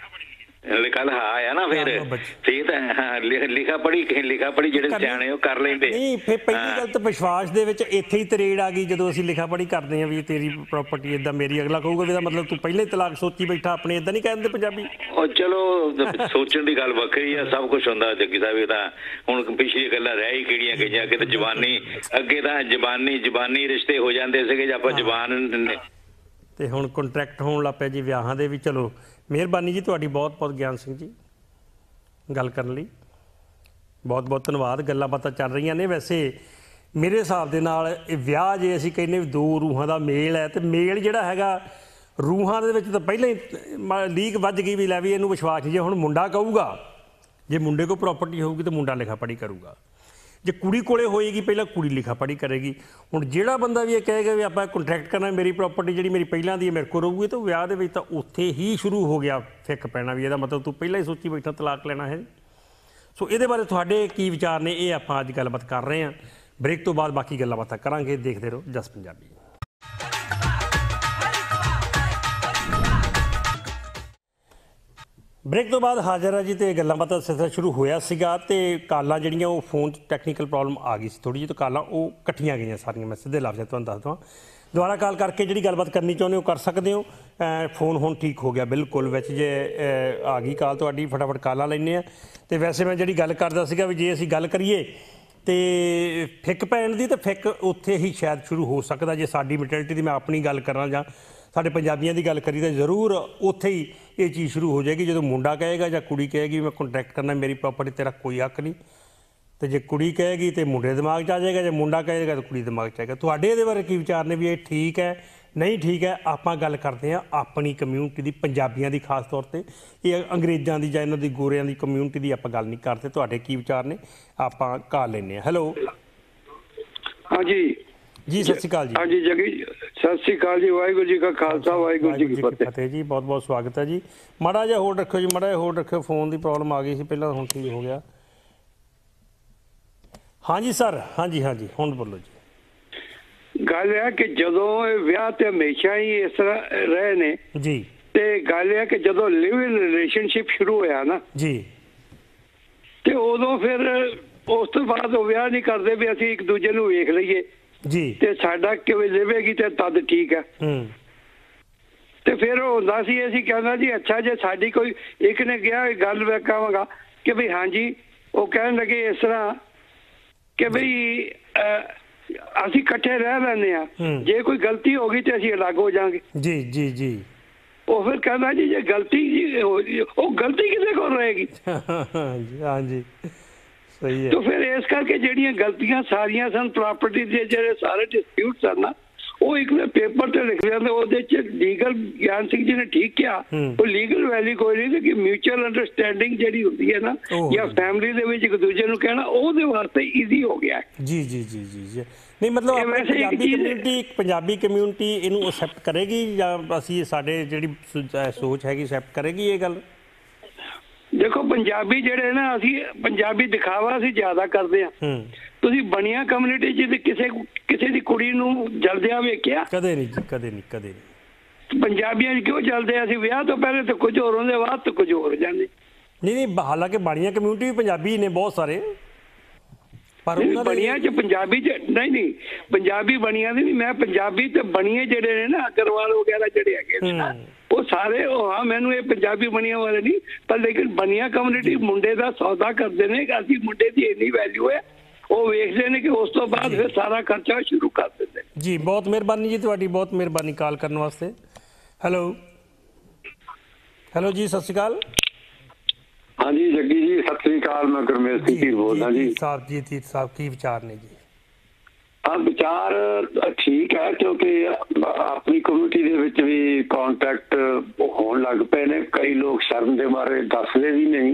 ਕੱਲ ਹਾਂ ਆਇਆ ਨਾ ਫਿਰ ਠੀਕ ਤਾਂ ਲਿਖਾ ਪੜੀ ਲਿਖਾ ਪੜੀ ਜਿਹੜੇ ਸਿਆਣੇ ਉਹ ਕਰ ਲੈਂਦੇ। ਨਹੀਂ ਫਿਰ ਪਹਿਲੀ ਗੱਲ ਤਾਂ ਵਿਸ਼ਵਾਸ ਦੇ ਵਿੱਚ ਇੱਥੇ ਹੀ ਤਰੇੜ ਆ ਗਈ ਜਦੋਂ ਅਸੀਂ ਲਿਖਾ ਪੜੀ ਕਰਦੇ ਹਾਂ ਵੀ ਤੇਰੀ ਪ੍ਰਾਪਰਟੀ ਏਦਾਂ ਮੇਰੀ, ਅਗਲਾ ਕਹੂਗਾ ਵੀ ਇਹਦਾ ਮਤਲਬ ਤੂੰ ਪਹਿਲੇ ਤਲਾਕ ਸੋਚੀ ਬੈਠਾ ਆਪਣੇ, ਏਦਾਂ ਨਹੀਂ ਕਹਿੰਦੇ ਪੰਜਾਬੀ। ਉਹ ਚਲੋ ਸੋਚਣ ਦੀ ਗੱਲ ਵੱਖਰੀ ਆ, ਸਭ ਕੁਛ ਹੁੰਦਾ ਜੱਗੀ ਸਾਹਿਬ। ਇਹ ਤਾਂ ਹੁਣ ਪਿਛਲੀਆਂ ਗੱਲਾਂ ਰਹਿ ਹੀ ਕਿਹੜੀਆਂ ਗਈਆਂ, ਅੱਗੇ ਤਾਂ ਜ਼ਬਾਨੀ ਅੱਗੇ ਤਾਂ ਜ਼ਬਾਨੀ ਜ਼ਬਾਨੀ ਰਿਸ਼ਤੇ ਹੋ ਜਾਂਦੇ ਸੀਗੇ ਜੇ ਆਪਾਂ ਜ਼ਬਾਨ, ਤੇ ਹੁਣ ਕੰਟਰੈਕਟ ਹੋਣ ਲੱਗ ਪਿਆ ਜੀ ਵਿਆਹਾਂ ਦੇ ਵੀ। ਚਲੋ ਮਿਹਰਬਾਨੀ ਜੀ ਤੁਹਾਡੀ ਬਹੁਤ ਬਹੁਤ ਗਿਆਨ ਸਿੰਘ ਜੀ, ਗੱਲ ਕਰਨ ਲਈ ਬਹੁਤ ਬਹੁਤ ਧੰਨਵਾਦ। ਗੱਲਾਂ ਬਾਤਾਂ ਚੱਲ ਰਹੀਆਂ ਨੇ। ਵੈਸੇ ਮੇਰੇ ਹਿਸਾਬ ਦੇ ਨਾਲ ਇਹ ਵਿਆਹ ਜੇ ਅਸੀਂ ਕਹਿੰਦੇ ਵੀ ਦੋ ਰੂਹਾਂ ਦਾ ਮੇਲ ਹੈ, ਤੇ ਮੇਲ ਜਿਹੜਾ ਹੈਗਾ ਰੂਹਾਂ ਦੇ ਵਿੱਚ ਤਾਂ ਪਹਿਲਾਂ ਹੀ ਲੀਕ ਵੱਜ ਗਈ ਵੀ ਲੈ ਵੀ ਇਹਨੂੰ ਵਿਸ਼ਵਾਸ ਨਹੀਂ। ਜੇ ਹੁਣ ਮੁੰਡਾ ਕਹੂਗਾ, ਜੇ ਮੁੰਡੇ ਕੋਲ ਪ੍ਰਾਪਰਟੀ ਹੋਊਗੀ ਤਾਂ ਮੁੰਡਾ ਲਿਖਾ ਪੜ੍ਹੀ ਕਰੂਗਾ, ਜੇ ਕੁੜੀ ਕੋਲੇ ਹੋਏਗੀ ਪਹਿਲਾਂ ਕੁੜੀ ਲਿਖਾ ਪੜ੍ਹੀ ਕਰੇਗੀ। ਹੁਣ ਜਿਹੜਾ ਬੰਦਾ ਵੀ ਇਹ ਕਹੇਗਾ ਵੀ ਆਪਾਂ ਕੰਟਰੈਕਟ ਕਰਨਾ, ਮੇਰੀ ਪ੍ਰਾਪਰਟੀ ਜਿਹੜੀ ਮੇਰੀ ਪਹਿਲਾਂ ਦੀ ਮੇਰੇ ਕੋਲ ਰਹੂਗੀ, ਤਾਂ ਵਿਆਹ ਦੇ ਵਿੱਚ ਤਾਂ ਉੱਥੇ ਹੀ ਸ਼ੁਰੂ ਹੋ ਗਿਆ ਫਿੱਕ ਪੈਣਾ ਵੀ ਇਹਦਾ ਮਤਲਬ ਤੂੰ ਪਹਿਲਾਂ ਹੀ ਸੋਚੀ ਬੈਠਾ ਤਲਾਕ ਲੈਣਾ ਹੈ। ਸੋ ਇਹਦੇ ਬਾਰੇ ਤੁਹਾਡੇ ਕੀ ਵਿਚਾਰ ਨੇ, ਇਹ ਆਪਾਂ ਅੱਜ ਗੱਲਬਾਤ ਕਰ ਰਹੇ ਹਾਂ। ਬ੍ਰੇਕ ਤੋਂ ਬਾਅਦ ਬਾਕੀ ਗੱਲਾਂ ਬਾਤਾਂ ਕਰਾਂਗੇ। ਦੇਖਦੇ ਰਹੋ ਜਸ ਪੰਜਾਬੀ। ਬ੍ਰੇਕ ਤੋਂ ਬਾਅਦ ਹਾਜ਼ਰ ਆ ਜੀ, ਤੇ ਗੱਲਾਂ ਬਾਤਾਂ ਸਿਲਸਿਲਾ ਸ਼ੁਰੂ ਹੋਇਆ ਸੀਗਾ, ਤੇ ਕਾਲਾਂ ਜਿਹੜੀਆਂ ਉਹ ਫੋਨ 'ਚ ਟੈਕਨੀਕਲ ਪ੍ਰੋਬਲਮ ਆ ਗਈ ਸੀ ਥੋੜ੍ਹੀ ਜਿਹੀ, ਤਾਂ ਕਾਲਾਂ ਉਹ ਇਕੱਠੀਆਂ ਗਈਆਂ ਸਾਰੀਆਂ। ਮੈਂ ਸਿੱਧੇ ਲਫ਼ਜ਼ਾਂ ਤੁਹਾਨੂੰ ਦੱਸ ਦਵਾਂ, ਦੁਬਾਰਾ ਕਾਲ ਕਰਕੇ ਜਿਹੜੀ ਗੱਲਬਾਤ ਕਰਨੀ ਚਾਹੁੰਦੇ ਹੋ ਕਰ ਸਕਦੇ ਹੋ। ਫੋਨ ਹੁਣ ਠੀਕ ਹੋ ਗਿਆ ਬਿਲਕੁਲ, ਵਿੱਚ ਜੇ ਆ ਗਈ ਕਾਲ ਤੁਹਾਡੀ ਫਟਾਫਟ ਕਾਲਾਂ ਲੈਂਦੇ ਹਾਂ। ਅਤੇ ਵੈਸੇ ਮੈਂ ਜਿਹੜੀ ਗੱਲ ਕਰਦਾ ਸੀਗਾ ਵੀ ਜੇ ਅਸੀਂ ਗੱਲ ਕਰੀਏ ਤੇ ਫਿੱਕ ਪੈਣ ਦੀ, ਤੇ ਫਿੱਕ ਉੱਥੇ ਹੀ ਸ਼ਾਇਦ ਸ਼ੁਰੂ ਹੋ ਸਕਦਾ ਜੇ ਸਾਡੀ ਮੈਂਟੈਲਿਟੀ ਦੀ ਮੈਂ ਆਪਣੀ ਗੱਲ ਕਰਾਂ ਜਾਂ ਸਾਡੇ ਪੰਜਾਬੀਆਂ ਦੀ ਗੱਲ ਕਰੀ ਤਾਂ ਜ਼ਰੂਰ ਉੱਥੇ ਹੀ ਇਹ ਚੀਜ਼ ਸ਼ੁਰੂ ਹੋ ਜਾਏਗੀ ਜਦੋਂ ਮੁੰਡਾ ਕਹੇਗਾ ਜਾਂ ਕੁੜੀ ਕਹੇਗੀ ਮੈਂ ਕੰਟੈਕਟ ਕਰਨਾ, ਮੇਰੀ ਪ੍ਰੋਪਰਟੀ ਤੇਰਾ ਕੋਈ ਹੱਕ ਨਹੀਂ। ਤੇ ਜੇ ਕੁੜੀ ਕਹੇਗੀ ਤੇ ਮੁੰਡੇ ਦਿਮਾਗ 'ਚ ਆ ਜਾਏਗਾ, ਜੇ ਮੁੰਡਾ ਕਹੇਗਾ ਤਾਂ ਕੁੜੀ ਦਿਮਾਗ 'ਚ ਆਏਗਾ। ਤੁਹਾਡੇ ਇਹਦੇ ਬਾਰੇ ਕੀ ਵਿਚਾਰ ਨੇ ਵੀ ਇਹ ਠੀਕ ਹੈ ਨਹੀਂ ਠੀਕ ਹੈ? ਆਪਾਂ ਗੱਲ ਕਰਦੇ ਹਾਂ ਆਪਣੀ ਕਮਿਊਨਿਟੀ ਦੀ, ਪੰਜਾਬੀਆਂ ਦੀ ਖਾਸ ਤੌਰ 'ਤੇ। ਇਹ ਅੰਗਰੇਜ਼ਾਂ ਦੀ ਜਾਂ ਇਹਨਾਂ ਦੀ ਗੋਰਿਆਂ ਦੀ ਕਮਿਊਨਿਟੀ ਦੀ ਆਪਾਂ ਗੱਲ ਨਹੀਂ ਕਰਦੇ। ਤੁਹਾਡੇ ਕੀ ਵਿਚਾਰ ਨੇ? ਆਪਾਂ ਕਾਲ ਲੈਂਦੇ ਹਾਂ। ਹੈਲੋ ਹਾਂਜੀ ਜੀ, ਸਤਿ ਸ਼੍ਰੀ ਅਕਾਲ ਜੀ। ਹਾਂਜੀ ਜਗੀ, ਸਤਿ ਸ਼੍ਰੀ ਅਕਾਲ ਜੀ। ਵਾਹਿਗੁਰੂ ਜੀ ਕਾ ਖਾਲਸਾ, ਵਾਹਿਗੁਰੂ ਜੀ ਕੀ ਫਤਿਹ ਜੀ। ਬਹੁਤ ਬਹੁਤ ਸਵਾਗਤ ਹੈ ਜੀ। ਮਾੜਾ ਜਿਹਾ ਹੋਲਡ ਰੱਖਿਓ ਜੀ, ਮਾੜਾ ਜਿਹਾ ਹੋਲਡ ਰੱਖਿਓ। ਫੋਨ ਦੀ ਪ੍ਰੋਬਲਮ ਆ ਗਈ ਸੀ ਪਹਿਲਾਂ, ਹੁਣ ਠੀਕ ਹੋ ਗਿਆ। ਹਾਂਜੀ ਸਰ, ਹਾਂਜੀ ਹਾਂਜੀ ਹੁਣ ਬੋਲੋ ਜੀ। ਗੱਲ ਹੈ ਕਿ ਜਦੋਂ ਇਹ ਵਿਆਹ ਤੇ ਹਮੇਸ਼ਾ ਹੀ ਇਸ ਤਰ੍ਹਾਂ ਰਹੇ ਨੇ ਜੀ, ਤੇ ਗੱਲ ਹੈ ਕਿ ਜਦੋਂ ਲਿਵ ਇਨ ਰਿਲੇਸ਼ਨਸ਼ਿਪ ਸ਼ੁਰੂ ਹੋਇਆ ਨਾ ਜੀ, ਤੇ ਉਦੋਂ ਫਿਰ ਉਸ ਤੋਂ ਬਾਅਦ ਉਹ ਵਿਆਹ ਨਹੀਂ ਕਰਦੇ ਵੀ ਅਸੀਂ ਇੱਕ ਦੂਜੇ ਨੂੰ ਵੇਖ ਲਈਏ ਜੀ, ਤੇ ਸਾਡਾ ਕਿਵੇਂ ਦੇਵੇਗੀ ਤੇ ਤਦ ਠੀਕ ਹੈ। ਹੂੰ ਤੇ ਫਿਰ ਉਹ ਹੁੰਦਾ ਸੀ, ਅਸੀਂ ਕਹਿੰਦਾ ਜੀ ਅੱਛਾ ਜੇ ਸਾਡੀ ਕੋਈ ਇੱਕ ਨੇ ਕਿਹਾ ਗੱਲ ਮੈਂ ਕਹਾਂਗਾ ਕਿ ਵੀ ਹਾਂਜੀ, ਉਹ ਕਹਿਣ ਲੱਗੇ ਇਸ ਤਰ੍ਹਾਂ ਕਿ ਬਈ ਅਸੀਂ ਇਕੱਠੇ ਰਹਿ ਲੈਂਦੇ ਆ, ਜੇ ਕੋਈ ਗਲਤੀ ਹੋ ਗਈ ਤੇ ਅਸੀਂ ਅਲੱਗ ਹੋ ਜਾਾਂਗੇ। ਜੀ ਜੀ ਜੀ। ਉਹ ਫਿਰ ਕਹਿੰਦਾ ਜੀ ਜੇ ਗਲਤੀ ਜੀ ਉਹ ਗਲਤੀ ਕਿਹਦੇ ਕੋਲ ਰਹੇਗੀ? ਹਾਂਜੀ ਸਹੀ ਹੈ। ਤੇ ਫਿਰ ਇਸ ਕਰਕੇ ਜਿਹੜੀਆਂ ਗਲਤੀਆਂ ਸਾਰੀਆਂ ਸਨ ਪ੍ਰਾਪਰਟੀ ਦੇ ਜਿਹੜੇ ਸਾਰੇ ਡਿਸਪਿਊਟ ਸਨ ਨਾ, ਉਹ ਇੱਕ ਪੇਪਰ ਤੇ ਲਿਖ ਜਾਂਦੇ। ਉਹਦੇ ਚ ਲੀਗਲ ਗਿਆਨ ਸਿੰਘ ਜੀ ਨੇ ਠੀਕ ਕਿਹਾ, ਉਹ ਲੀਗਲ ਵੈਲਿਊ ਕੋਈ ਨਹੀਂ ਕਿ ਮਿਊਚੁਅਲ ਅੰਡਰਸਟੈਂਡਿੰਗ ਜਿਹੜੀ ਹੁੰਦੀ ਹੈ ਨਾ ਜਾਂ ਫੈਮਿਲੀ ਦੇ ਵਿੱਚ ਇੱਕ ਦੂਜੇ ਨੂੰ ਕਹਿਣਾ, ਉਹਦੇ ਵਾਸਤੇ ਈਜ਼ੀ ਹੋ ਗਿਆ। ਜੀ ਜੀ ਜੀ ਜੀ। ਨਹੀਂ ਮਤਲਬ ਪੰਜਾਬੀ ਕਮਿਊਨਿਟੀ ਪੰਜਾਬੀ ਕਮਿਊਨਿਟੀ ਇਹਨੂੰ ਅਸੈਪਟ ਕਰੇਗੀ ਜਾਂ ਅਸੀਂ ਸਾਡੇ ਜਿਹੜੀ ਸੋਚ ਹੈਗੀ ਅਸੈਪਟ ਕਰੇਗੀ ਇਹ ਗੱਲ? ਦੇਖੋ ਪੰਜਾਬੀ ਜਿਹੜੇ ਨਾ, ਅਸੀਂ ਪੰਜਾਬੀ ਦਿਖਾਵਾ ਅਸੀਂ ਜ਼ਿਆਦਾ ਕਰਦੇ ਹਾਂ। ਤੁਸੀਂ ਬਣੀਆਂ ਕਮਿਊਨਿਟੀ ਚ ਕਿਸੇ ਕਿਸੇ ਦੀ ਕੁੜੀ ਨੂੰ ਜਲਦਿਆਂ ਵੇਖਿਆ? ਕਦੇ ਨਹੀਂ ਜੀ, ਕਦੇ ਨਹੀਂ, ਕਦੇ ਨਹੀਂ। ਪੰਜਾਬੀਆਂ ਚ ਕਿਉਂ ਜਲਦੇ? ਅਸੀਂ ਵਿਆਹ ਤੋਂ ਪਹਿਲੇ ਤਾਂ ਕੁਝ ਹੋਰ ਹੁੰਦੇ, ਬਾਅਦ ਤੋਂ ਕੁਝ ਹੋਰ ਜਾਂਦੇ। ਨਹੀਂ ਨਹੀਂ, ਹਾਲਾਂਕਿ ਬਣੀਆਂ ਕਮਿਊਨਿਟੀ ਵੀ ਪੰਜਾਬੀ ਨੇ ਬਹੁਤ ਸਾਰੇ, ਪਰ ਬਣੀਆਂ ਚ ਪੰਜਾਬੀ ਚ ਨਹੀਂ ਨਹੀਂ ਪੰਜਾਬੀ ਬਣੀਆਂ ਦੀ ਨਹੀਂ, ਮੈਂ ਪੰਜਾਬੀ ਤੇ ਬਣੀਏ ਜਿਹੜੇ ਨੇ ਨਾ ਅਗਰਵਾਲ ਵਗੈਰਾ ਜਿਹੜੇ ਹੈਗੇ ਨਾ, ਉਹ ਸਾਰੇ ਉਹ ਹਾਂ ਮੈਨੂੰ ਇਹ ਪੰਜਾਬੀ ਬਣੀਆਂ ਵਾਲੇ ਨਹੀਂ, ਪਰ ਲੇਕਿਨ ਬਣੀਆਂ ਕਮਿਊਨਿਟੀ ਮੁੰਡੇ ਦਾ ਸੌਦਾ ਕਰਦੇ ਨੇ ਕਿ ਅਸੀਂ ਮੁੰਡੇ ਦੀ ਇੰਨੀ ਵੈਲਿਊ ਹੈ, ਉਹ ਵੇਖਦੇ ਨੇ ਕਿ ਉਸ ਤੋਂ ਬਾਅਦ ਫਿਰ ਸਾਰਾ ਖਰਚਾ ਸ਼ੁਰੂ ਕਰ ਦਿੰਦੇ। ਜੀ ਬਹੁਤ ਮਿਹਰਬਾਨੀ ਜੀ, ਤੁਹਾਡੀ ਬਹੁਤ ਮਿਹਰਬਾਨੀ ਕਾਲ ਕਰਨ ਵਾਸਤੇ। ਹੈਲੋ ਹੈਲੋ ਜੀ, ਸਤਿ ਸ਼੍ਰੀ ਅਕਾਲ। ਹਾਂਜੀ ਜੱਗੀ ਜੀ, ਸਤਿ ਸ੍ਰੀ ਅਕਾਲ। ਮੈਂ ਗੁਰਮੇਲ ਸਿੰਘ ਜੀ ਬੋਲਦਾ ਜੀ। ਸਾਹਿਬ ਜੀ ਤੀਰ ਸਾਹਿਬ ਕੀ ਵਿਚਾਰ ਨੇ ਜੀ? ਹਾਂ ਵਿਚਾਰ ਠੀਕ ਹੈ, ਕਿਉਂਕਿ ਆਪਣੀ ਕਮਿਊਨਿਟੀ ਦੇ ਵਿੱਚ ਵੀ ਕੰਟੈਕਟ ਹੋਣ ਲੱਗ ਪਏ ਨੇ। ਕਈ ਲੋਕ ਸ਼ਰਮ ਦੇ ਮਾਰੇ ਦੱਸਦੇ ਵੀ ਨਹੀਂ,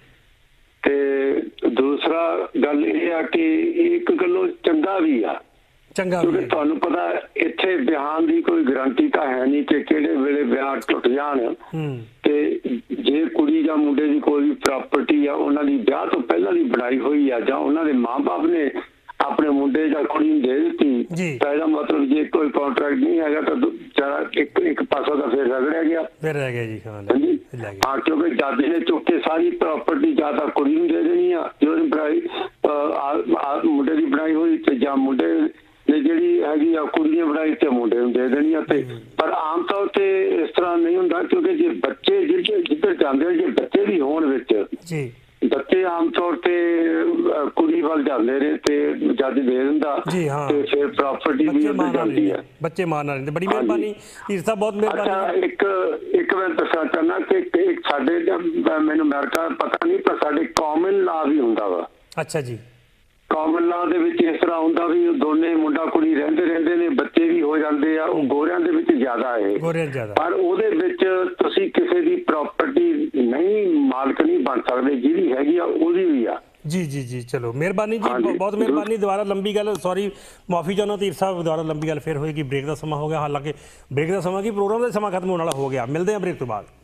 ਤੇ ਦੂਸਰਾ ਗੱਲ ਇਹ ਆ ਕਿ ਇੱਕ ਗੱਲੋਂ ਚੰਗਾ ਵੀ ਆ, ਚੰਗਾ ਕਿਉਂਕਿ ਤੁਹਾਨੂੰ ਪਤਾ ਇੱਥੇ ਵਿਆਹ ਦੀ ਕੋਈ ਗਰੰਟੀ ਤਾਂ ਹੈ ਨਹੀਂ ਕਿ ਕਿਹੜੇ ਵੇਲੇ ਵਿਆਹ ਟੁੱਟ ਜਾਣ। ਤੇ ਜੇ ਕੁੜੀ ਜਾਂ ਮੁੰਡੇ ਦੀ ਕੋਈ ਪ੍ਰਾਪਰਟੀ ਆ ਉਹਨਾਂ ਦੀ ਵਿਆਹ ਤੋਂ ਪਹਿਲਾਂ ਦੀ ਬਣਾਈ ਹੋਈ ਆ ਜਾਂ ਉਹਨਾਂ ਦੇ ਮਾਂ-ਬਾਪ ਨੇ ਆਪਣੇ ਮੁੰਡੇ ਜਾਂ ਕੁੜੀ ਨੂੰ ਦੇ ਦਿੱਤੀ, ਤਾਂ ਇਹਦਾ ਮਤਲਬ ਜੇ ਕੋਈ ਕੰਟਰੈਕਟ ਨਹੀਂ ਹੈਗਾ ਤਾਂ ਵਿਚਾਰਾ ਇੱਕ ਇੱਕ ਪਾਸਾ ਤਾਂ ਫਿਰ ਰਗੜਿਆ ਗਿਆ, ਫਿਰ ਰਹਿ ਗਿਆ ਜੀ। ਹਾਂਜੀ ਹਾਂ, ਕਿਉਂਕਿ ਦਾਦੀ ਨੇ ਚੁੱਕ ਕੇ ਸਾਰੀ ਪ੍ਰਾਪਰਟੀ ਜਾਂ ਤਾਂ ਕੁੜੀ ਨੂੰ ਦੇ ਦੇਣੀ ਆ ਜੋ ਬਣਾਈ ਮੁੰਡੇ ਦੀ ਬਣਾਈ ਹੋਈ, ਤੇ ਜਾਂ ਮੁੰਡੇ ਨੇ ਜਿਹੜੀ ਹੈਗੀ ਆ ਕੁੜੀ ਨੇ ਬਣਾਈ ਤੇ ਮੁੰਡੇ ਨੂੰ ਦੇ ਦੇਣੀ ਆ। ਤੇ ਪਰ ਆਮ ਤੌਰ ਤੇ ਇਸ ਤਰ੍ਹਾਂ ਨਹੀਂ ਹੁੰਦਾ, ਕਿਉਂਕਿ ਜੇ ਬੱਚੇ ਜਿਹੜੇ ਜਿੱਧਰ ਜਾਂਦੇ ਜੇ ਬੱਚੇ ਵੀ ਹੋਣ ਵਿੱਚ ਜੀ, ਬੱਚੇ ਆਮ ਤੌਰ ਤੇ ਕੁੜੀ ਵੱਲ ਜਾਂਦੇ ਨੇ ਤੇ ਜੱਜ ਦੇ ਦਿੰਦਾ ਤੇ ਫਿਰ ਪ੍ਰਾਪਰਟੀ ਵੀ ਉੱਧਰ ਜਾਂਦੀ ਹੈ। ਬੱਚੇ ਮਾਨ ਨਾਲ। ਬੜੀ ਮਿਹਰਬਾਨੀ ਵੀਰ ਸਾਹਿਬ, ਬਹੁਤ ਮਿਹਰਬਾਨੀ। ਇੱਕ ਇੱਕ ਮੈਂ ਦੱਸਣਾ ਚਾਹੁੰਦਾ ਕਿ ਸਾਡੇ ਮੈਨੂੰ ਅਮਰੀਕਾ ਪਤਾ ਨਹੀਂ, ਪਰ ਸਾਡੇ ਕਾਮਨ ਲਾ ਵੀ ਹੁੰਦਾ ਵਾ। ਅੱਛਾ ਜੀ। ਕਾਮਨ ਲਾ ਦੇ ਵਿੱਚ ਇਸ ਤਰ੍ਹਾਂ ਹੁੰਦਾ ਵੀ ਦੋਨੇ ਮੁੰਡਾ ਕੁੜੀ ਰਹਿੰਦੇ ਰਹਿੰਦੇ ਨੇ, ਬੱਚੇ ਵੀ ਹੋ ਜਾਂਦੇ ਆ। ਉਹ ਗੋਰਿਆਂ ਦੇ ਵਿੱਚ ਜ਼ਿਆਦਾ ਹੈ, ਪਰ ਉਹਦੇ ਵਿੱਚ ਤੁਸੀਂ ਕਿਸੇ ਦੀ ਪ੍ਰਾਪਰਟੀ ਨਹੀਂ ਮਾਲਕ ਨਹੀਂ ਬਣ ਸਕਦੇ, ਜਿਹਦੀ ਹੈਗੀ ਆ ਉਹਦੀ ਵੀ ਆ। ਜੀ ਜੀ ਜੀ, ਚਲੋ ਮਿਹਰਬਾਨੀ ਜੀ, ਬਹੁਤ ਮਿਹਰਬਾਨੀ। ਦੁਬਾਰਾ ਲੰਬੀ ਗੱਲ, ਸੌਰੀ ਮਾਫੀ ਚਾਹੁੰਦਾ ਧੀਰ ਸਾਹਿਬ, ਦੁਬਾਰਾ ਲੰਬੀ ਗੱਲ ਫਿਰ ਹੋਏਗੀ। ਬ੍ਰੇਕ ਦਾ ਸਮਾਂ ਹੋ ਗਿਆ, ਹਾਲਾਂਕਿ ਬ੍ਰੇਕ ਦਾ ਸਮਾਂ ਕੀ ਪ੍ਰੋਗਰਾਮ ਦਾ ਸਮਾਂ ਖਤਮ ਹੋਣ ਵਾਲਾ ਹੋ ਗਿਆ। ਮਿਲਦੇ ਹਾਂ ਬ੍ਰੇਕ ਤੋਂ ਬਾਅਦ।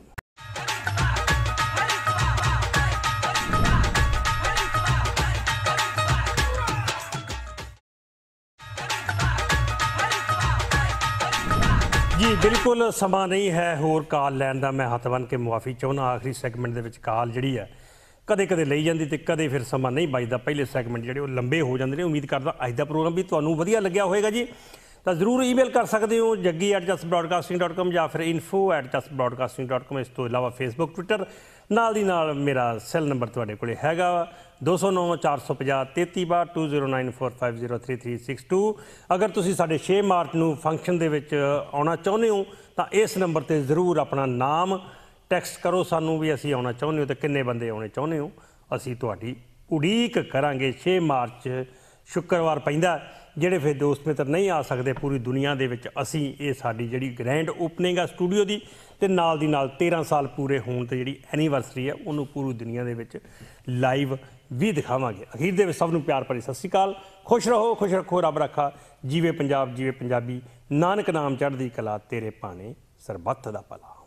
ਜੀ ਬਿਲਕੁਲ ਸਮਾਂ ਨਹੀਂ ਹੈ ਹੋਰ ਕਾਲ ਲੈਣ ਦਾ। ਮੈਂ ਹੱਥ ਬੰਨ੍ਹ ਕੇ ਮੁਆਫੀ ਚਾਹੁੰਦਾ। ਆਖਰੀ ਸੈਗਮੈਂਟ ਦੇ ਵਿੱਚ ਕਾਲ ਜਿਹੜੀ ਹੈ ਕਦੇ ਕਦੇ ਲਈ ਜਾਂਦੀ ਤੇ ਕਦੇ ਫਿਰ ਸਮਾਂ ਨਹੀਂ ਬਚਦਾ। ਪਹਿਲੇ ਸੈਗਮੈਂਟ ਜਿਹੜੇ ਉਹ ਲੰਬੇ ਹੋ ਜਾਂਦੇ ਨੇ। ਉਮੀਦ ਕਰਦਾ ਅੱਜ ਦਾ ਪ੍ਰੋਗਰਾਮ ਵੀ ਤੁਹਾਨੂੰ ਵਧੀਆ ਲੱਗਿਆ ਹੋਵੇਗਾ ਜੀ। ਤਾਂ ਜ਼ਰੂਰ ਈਮੇਲ ਕਰ ਸਕਦੇ ਹੋ Jaggi at Jas broadcasting dot com ਜਾਂ ਫਿਰ info at Jas broadcasting dot com. ਇਸ ਤੋਂ ਇਲਾਵਾ ਫੇਸਬੁੱਕ ਟਵਿੱਟਰ ਨਾਲ ਦੀ ਨਾਲ ਮੇਰਾ ਸੈੱਲ ਨੰਬਰ ਤੁਹਾਡੇ ਕੋਲ ਹੈਗਾ ਦੋ ਸੌ ਨੌ ਚਾਰ ਸੌ ਪੰਜਾਹ ਤੇਤੀ ਬਾਹਠ two zero nine four five zero three three six two. ਅਗਰ ਤੁਸੀਂ ਸਾਡੇ ਛੇ ਮਾਰਚ ਨੂੰ ਫੰਕਸ਼ਨ ਦੇ ਵਿੱਚ ਆਉਣਾ ਚਾਹੁੰਦੇ ਹੋ ਤਾਂ ਇਸ ਨੰਬਰ 'ਤੇ ਜ਼ਰੂਰ ਆਪਣਾ ਨਾਮ ਟੈਕਸਟ ਕਰੋ ਸਾਨੂੰ ਵੀ ਅਸੀਂ ਆਉਣਾ ਚਾਹੁੰਦੇ ਹੋ ਅਤੇ ਕਿੰਨੇ ਬੰਦੇ ਆਉਣੇ ਚਾਹੁੰਦੇ ਹੋ। ਅਸੀਂ ਤੁਹਾਡੀ ਉਡੀਕ ਕਰਾਂਗੇ। ਛੇ ਮਾਰਚ ਸ਼ੁੱਕਰਵਾਰ ਪੈਂਦਾ, ਜਿਹੜੇ ਫਿਰ ਦੋਸਤ ਮਿੱਤਰ ਨਹੀਂ ਆ ਸਕਦੇ ਪੂਰੀ ਦੁਨੀਆ ਦੇ ਵਿੱਚ, ਅਸੀਂ ਇਹ ਸਾਡੀ ਜਿਹੜੀ ਗ੍ਰੈਂਡ ਓਪਨਿੰਗ ਆ ਸਟੂਡੀਓ ਦੀ ਅਤੇ ਨਾਲ ਦੀ ਨਾਲ ਤੇਰ੍ਹਾਂ ਸਾਲ ਪੂਰੇ ਹੋਣ 'ਤੇ ਜਿਹੜੀ ਐਨੀਵਰਸਰੀ ਹੈ ਉਹਨੂੰ ਪੂਰੀ ਦੁਨੀਆ ਦੇ ਵਿੱਚ ਲਾਈਵ ਵੀ ਦਿਖਾਵਾਂਗੇ। ਅਖੀਰ ਦੇ ਵਿੱਚ ਸਭ ਨੂੰ ਪਿਆਰ ਭਰੀ ਸਤਿ ਸ਼੍ਰੀ ਅਕਾਲ। ਖੁਸ਼ ਰਹੋ, ਖੁਸ਼ ਰੱਖੋ, ਰੱਬ ਰੱਖਾ। ਜੀਵੇ ਪੰਜਾਬ, ਜੀਵੇ ਪੰਜਾਬੀ। ਨਾਨਕ ਨਾਮ ਚੜ੍ਹਦੀ ਕਲਾ, ਤੇਰੇ ਭਾਣੇ ਸਰਬੱਤ ਦਾ ਭਲਾ।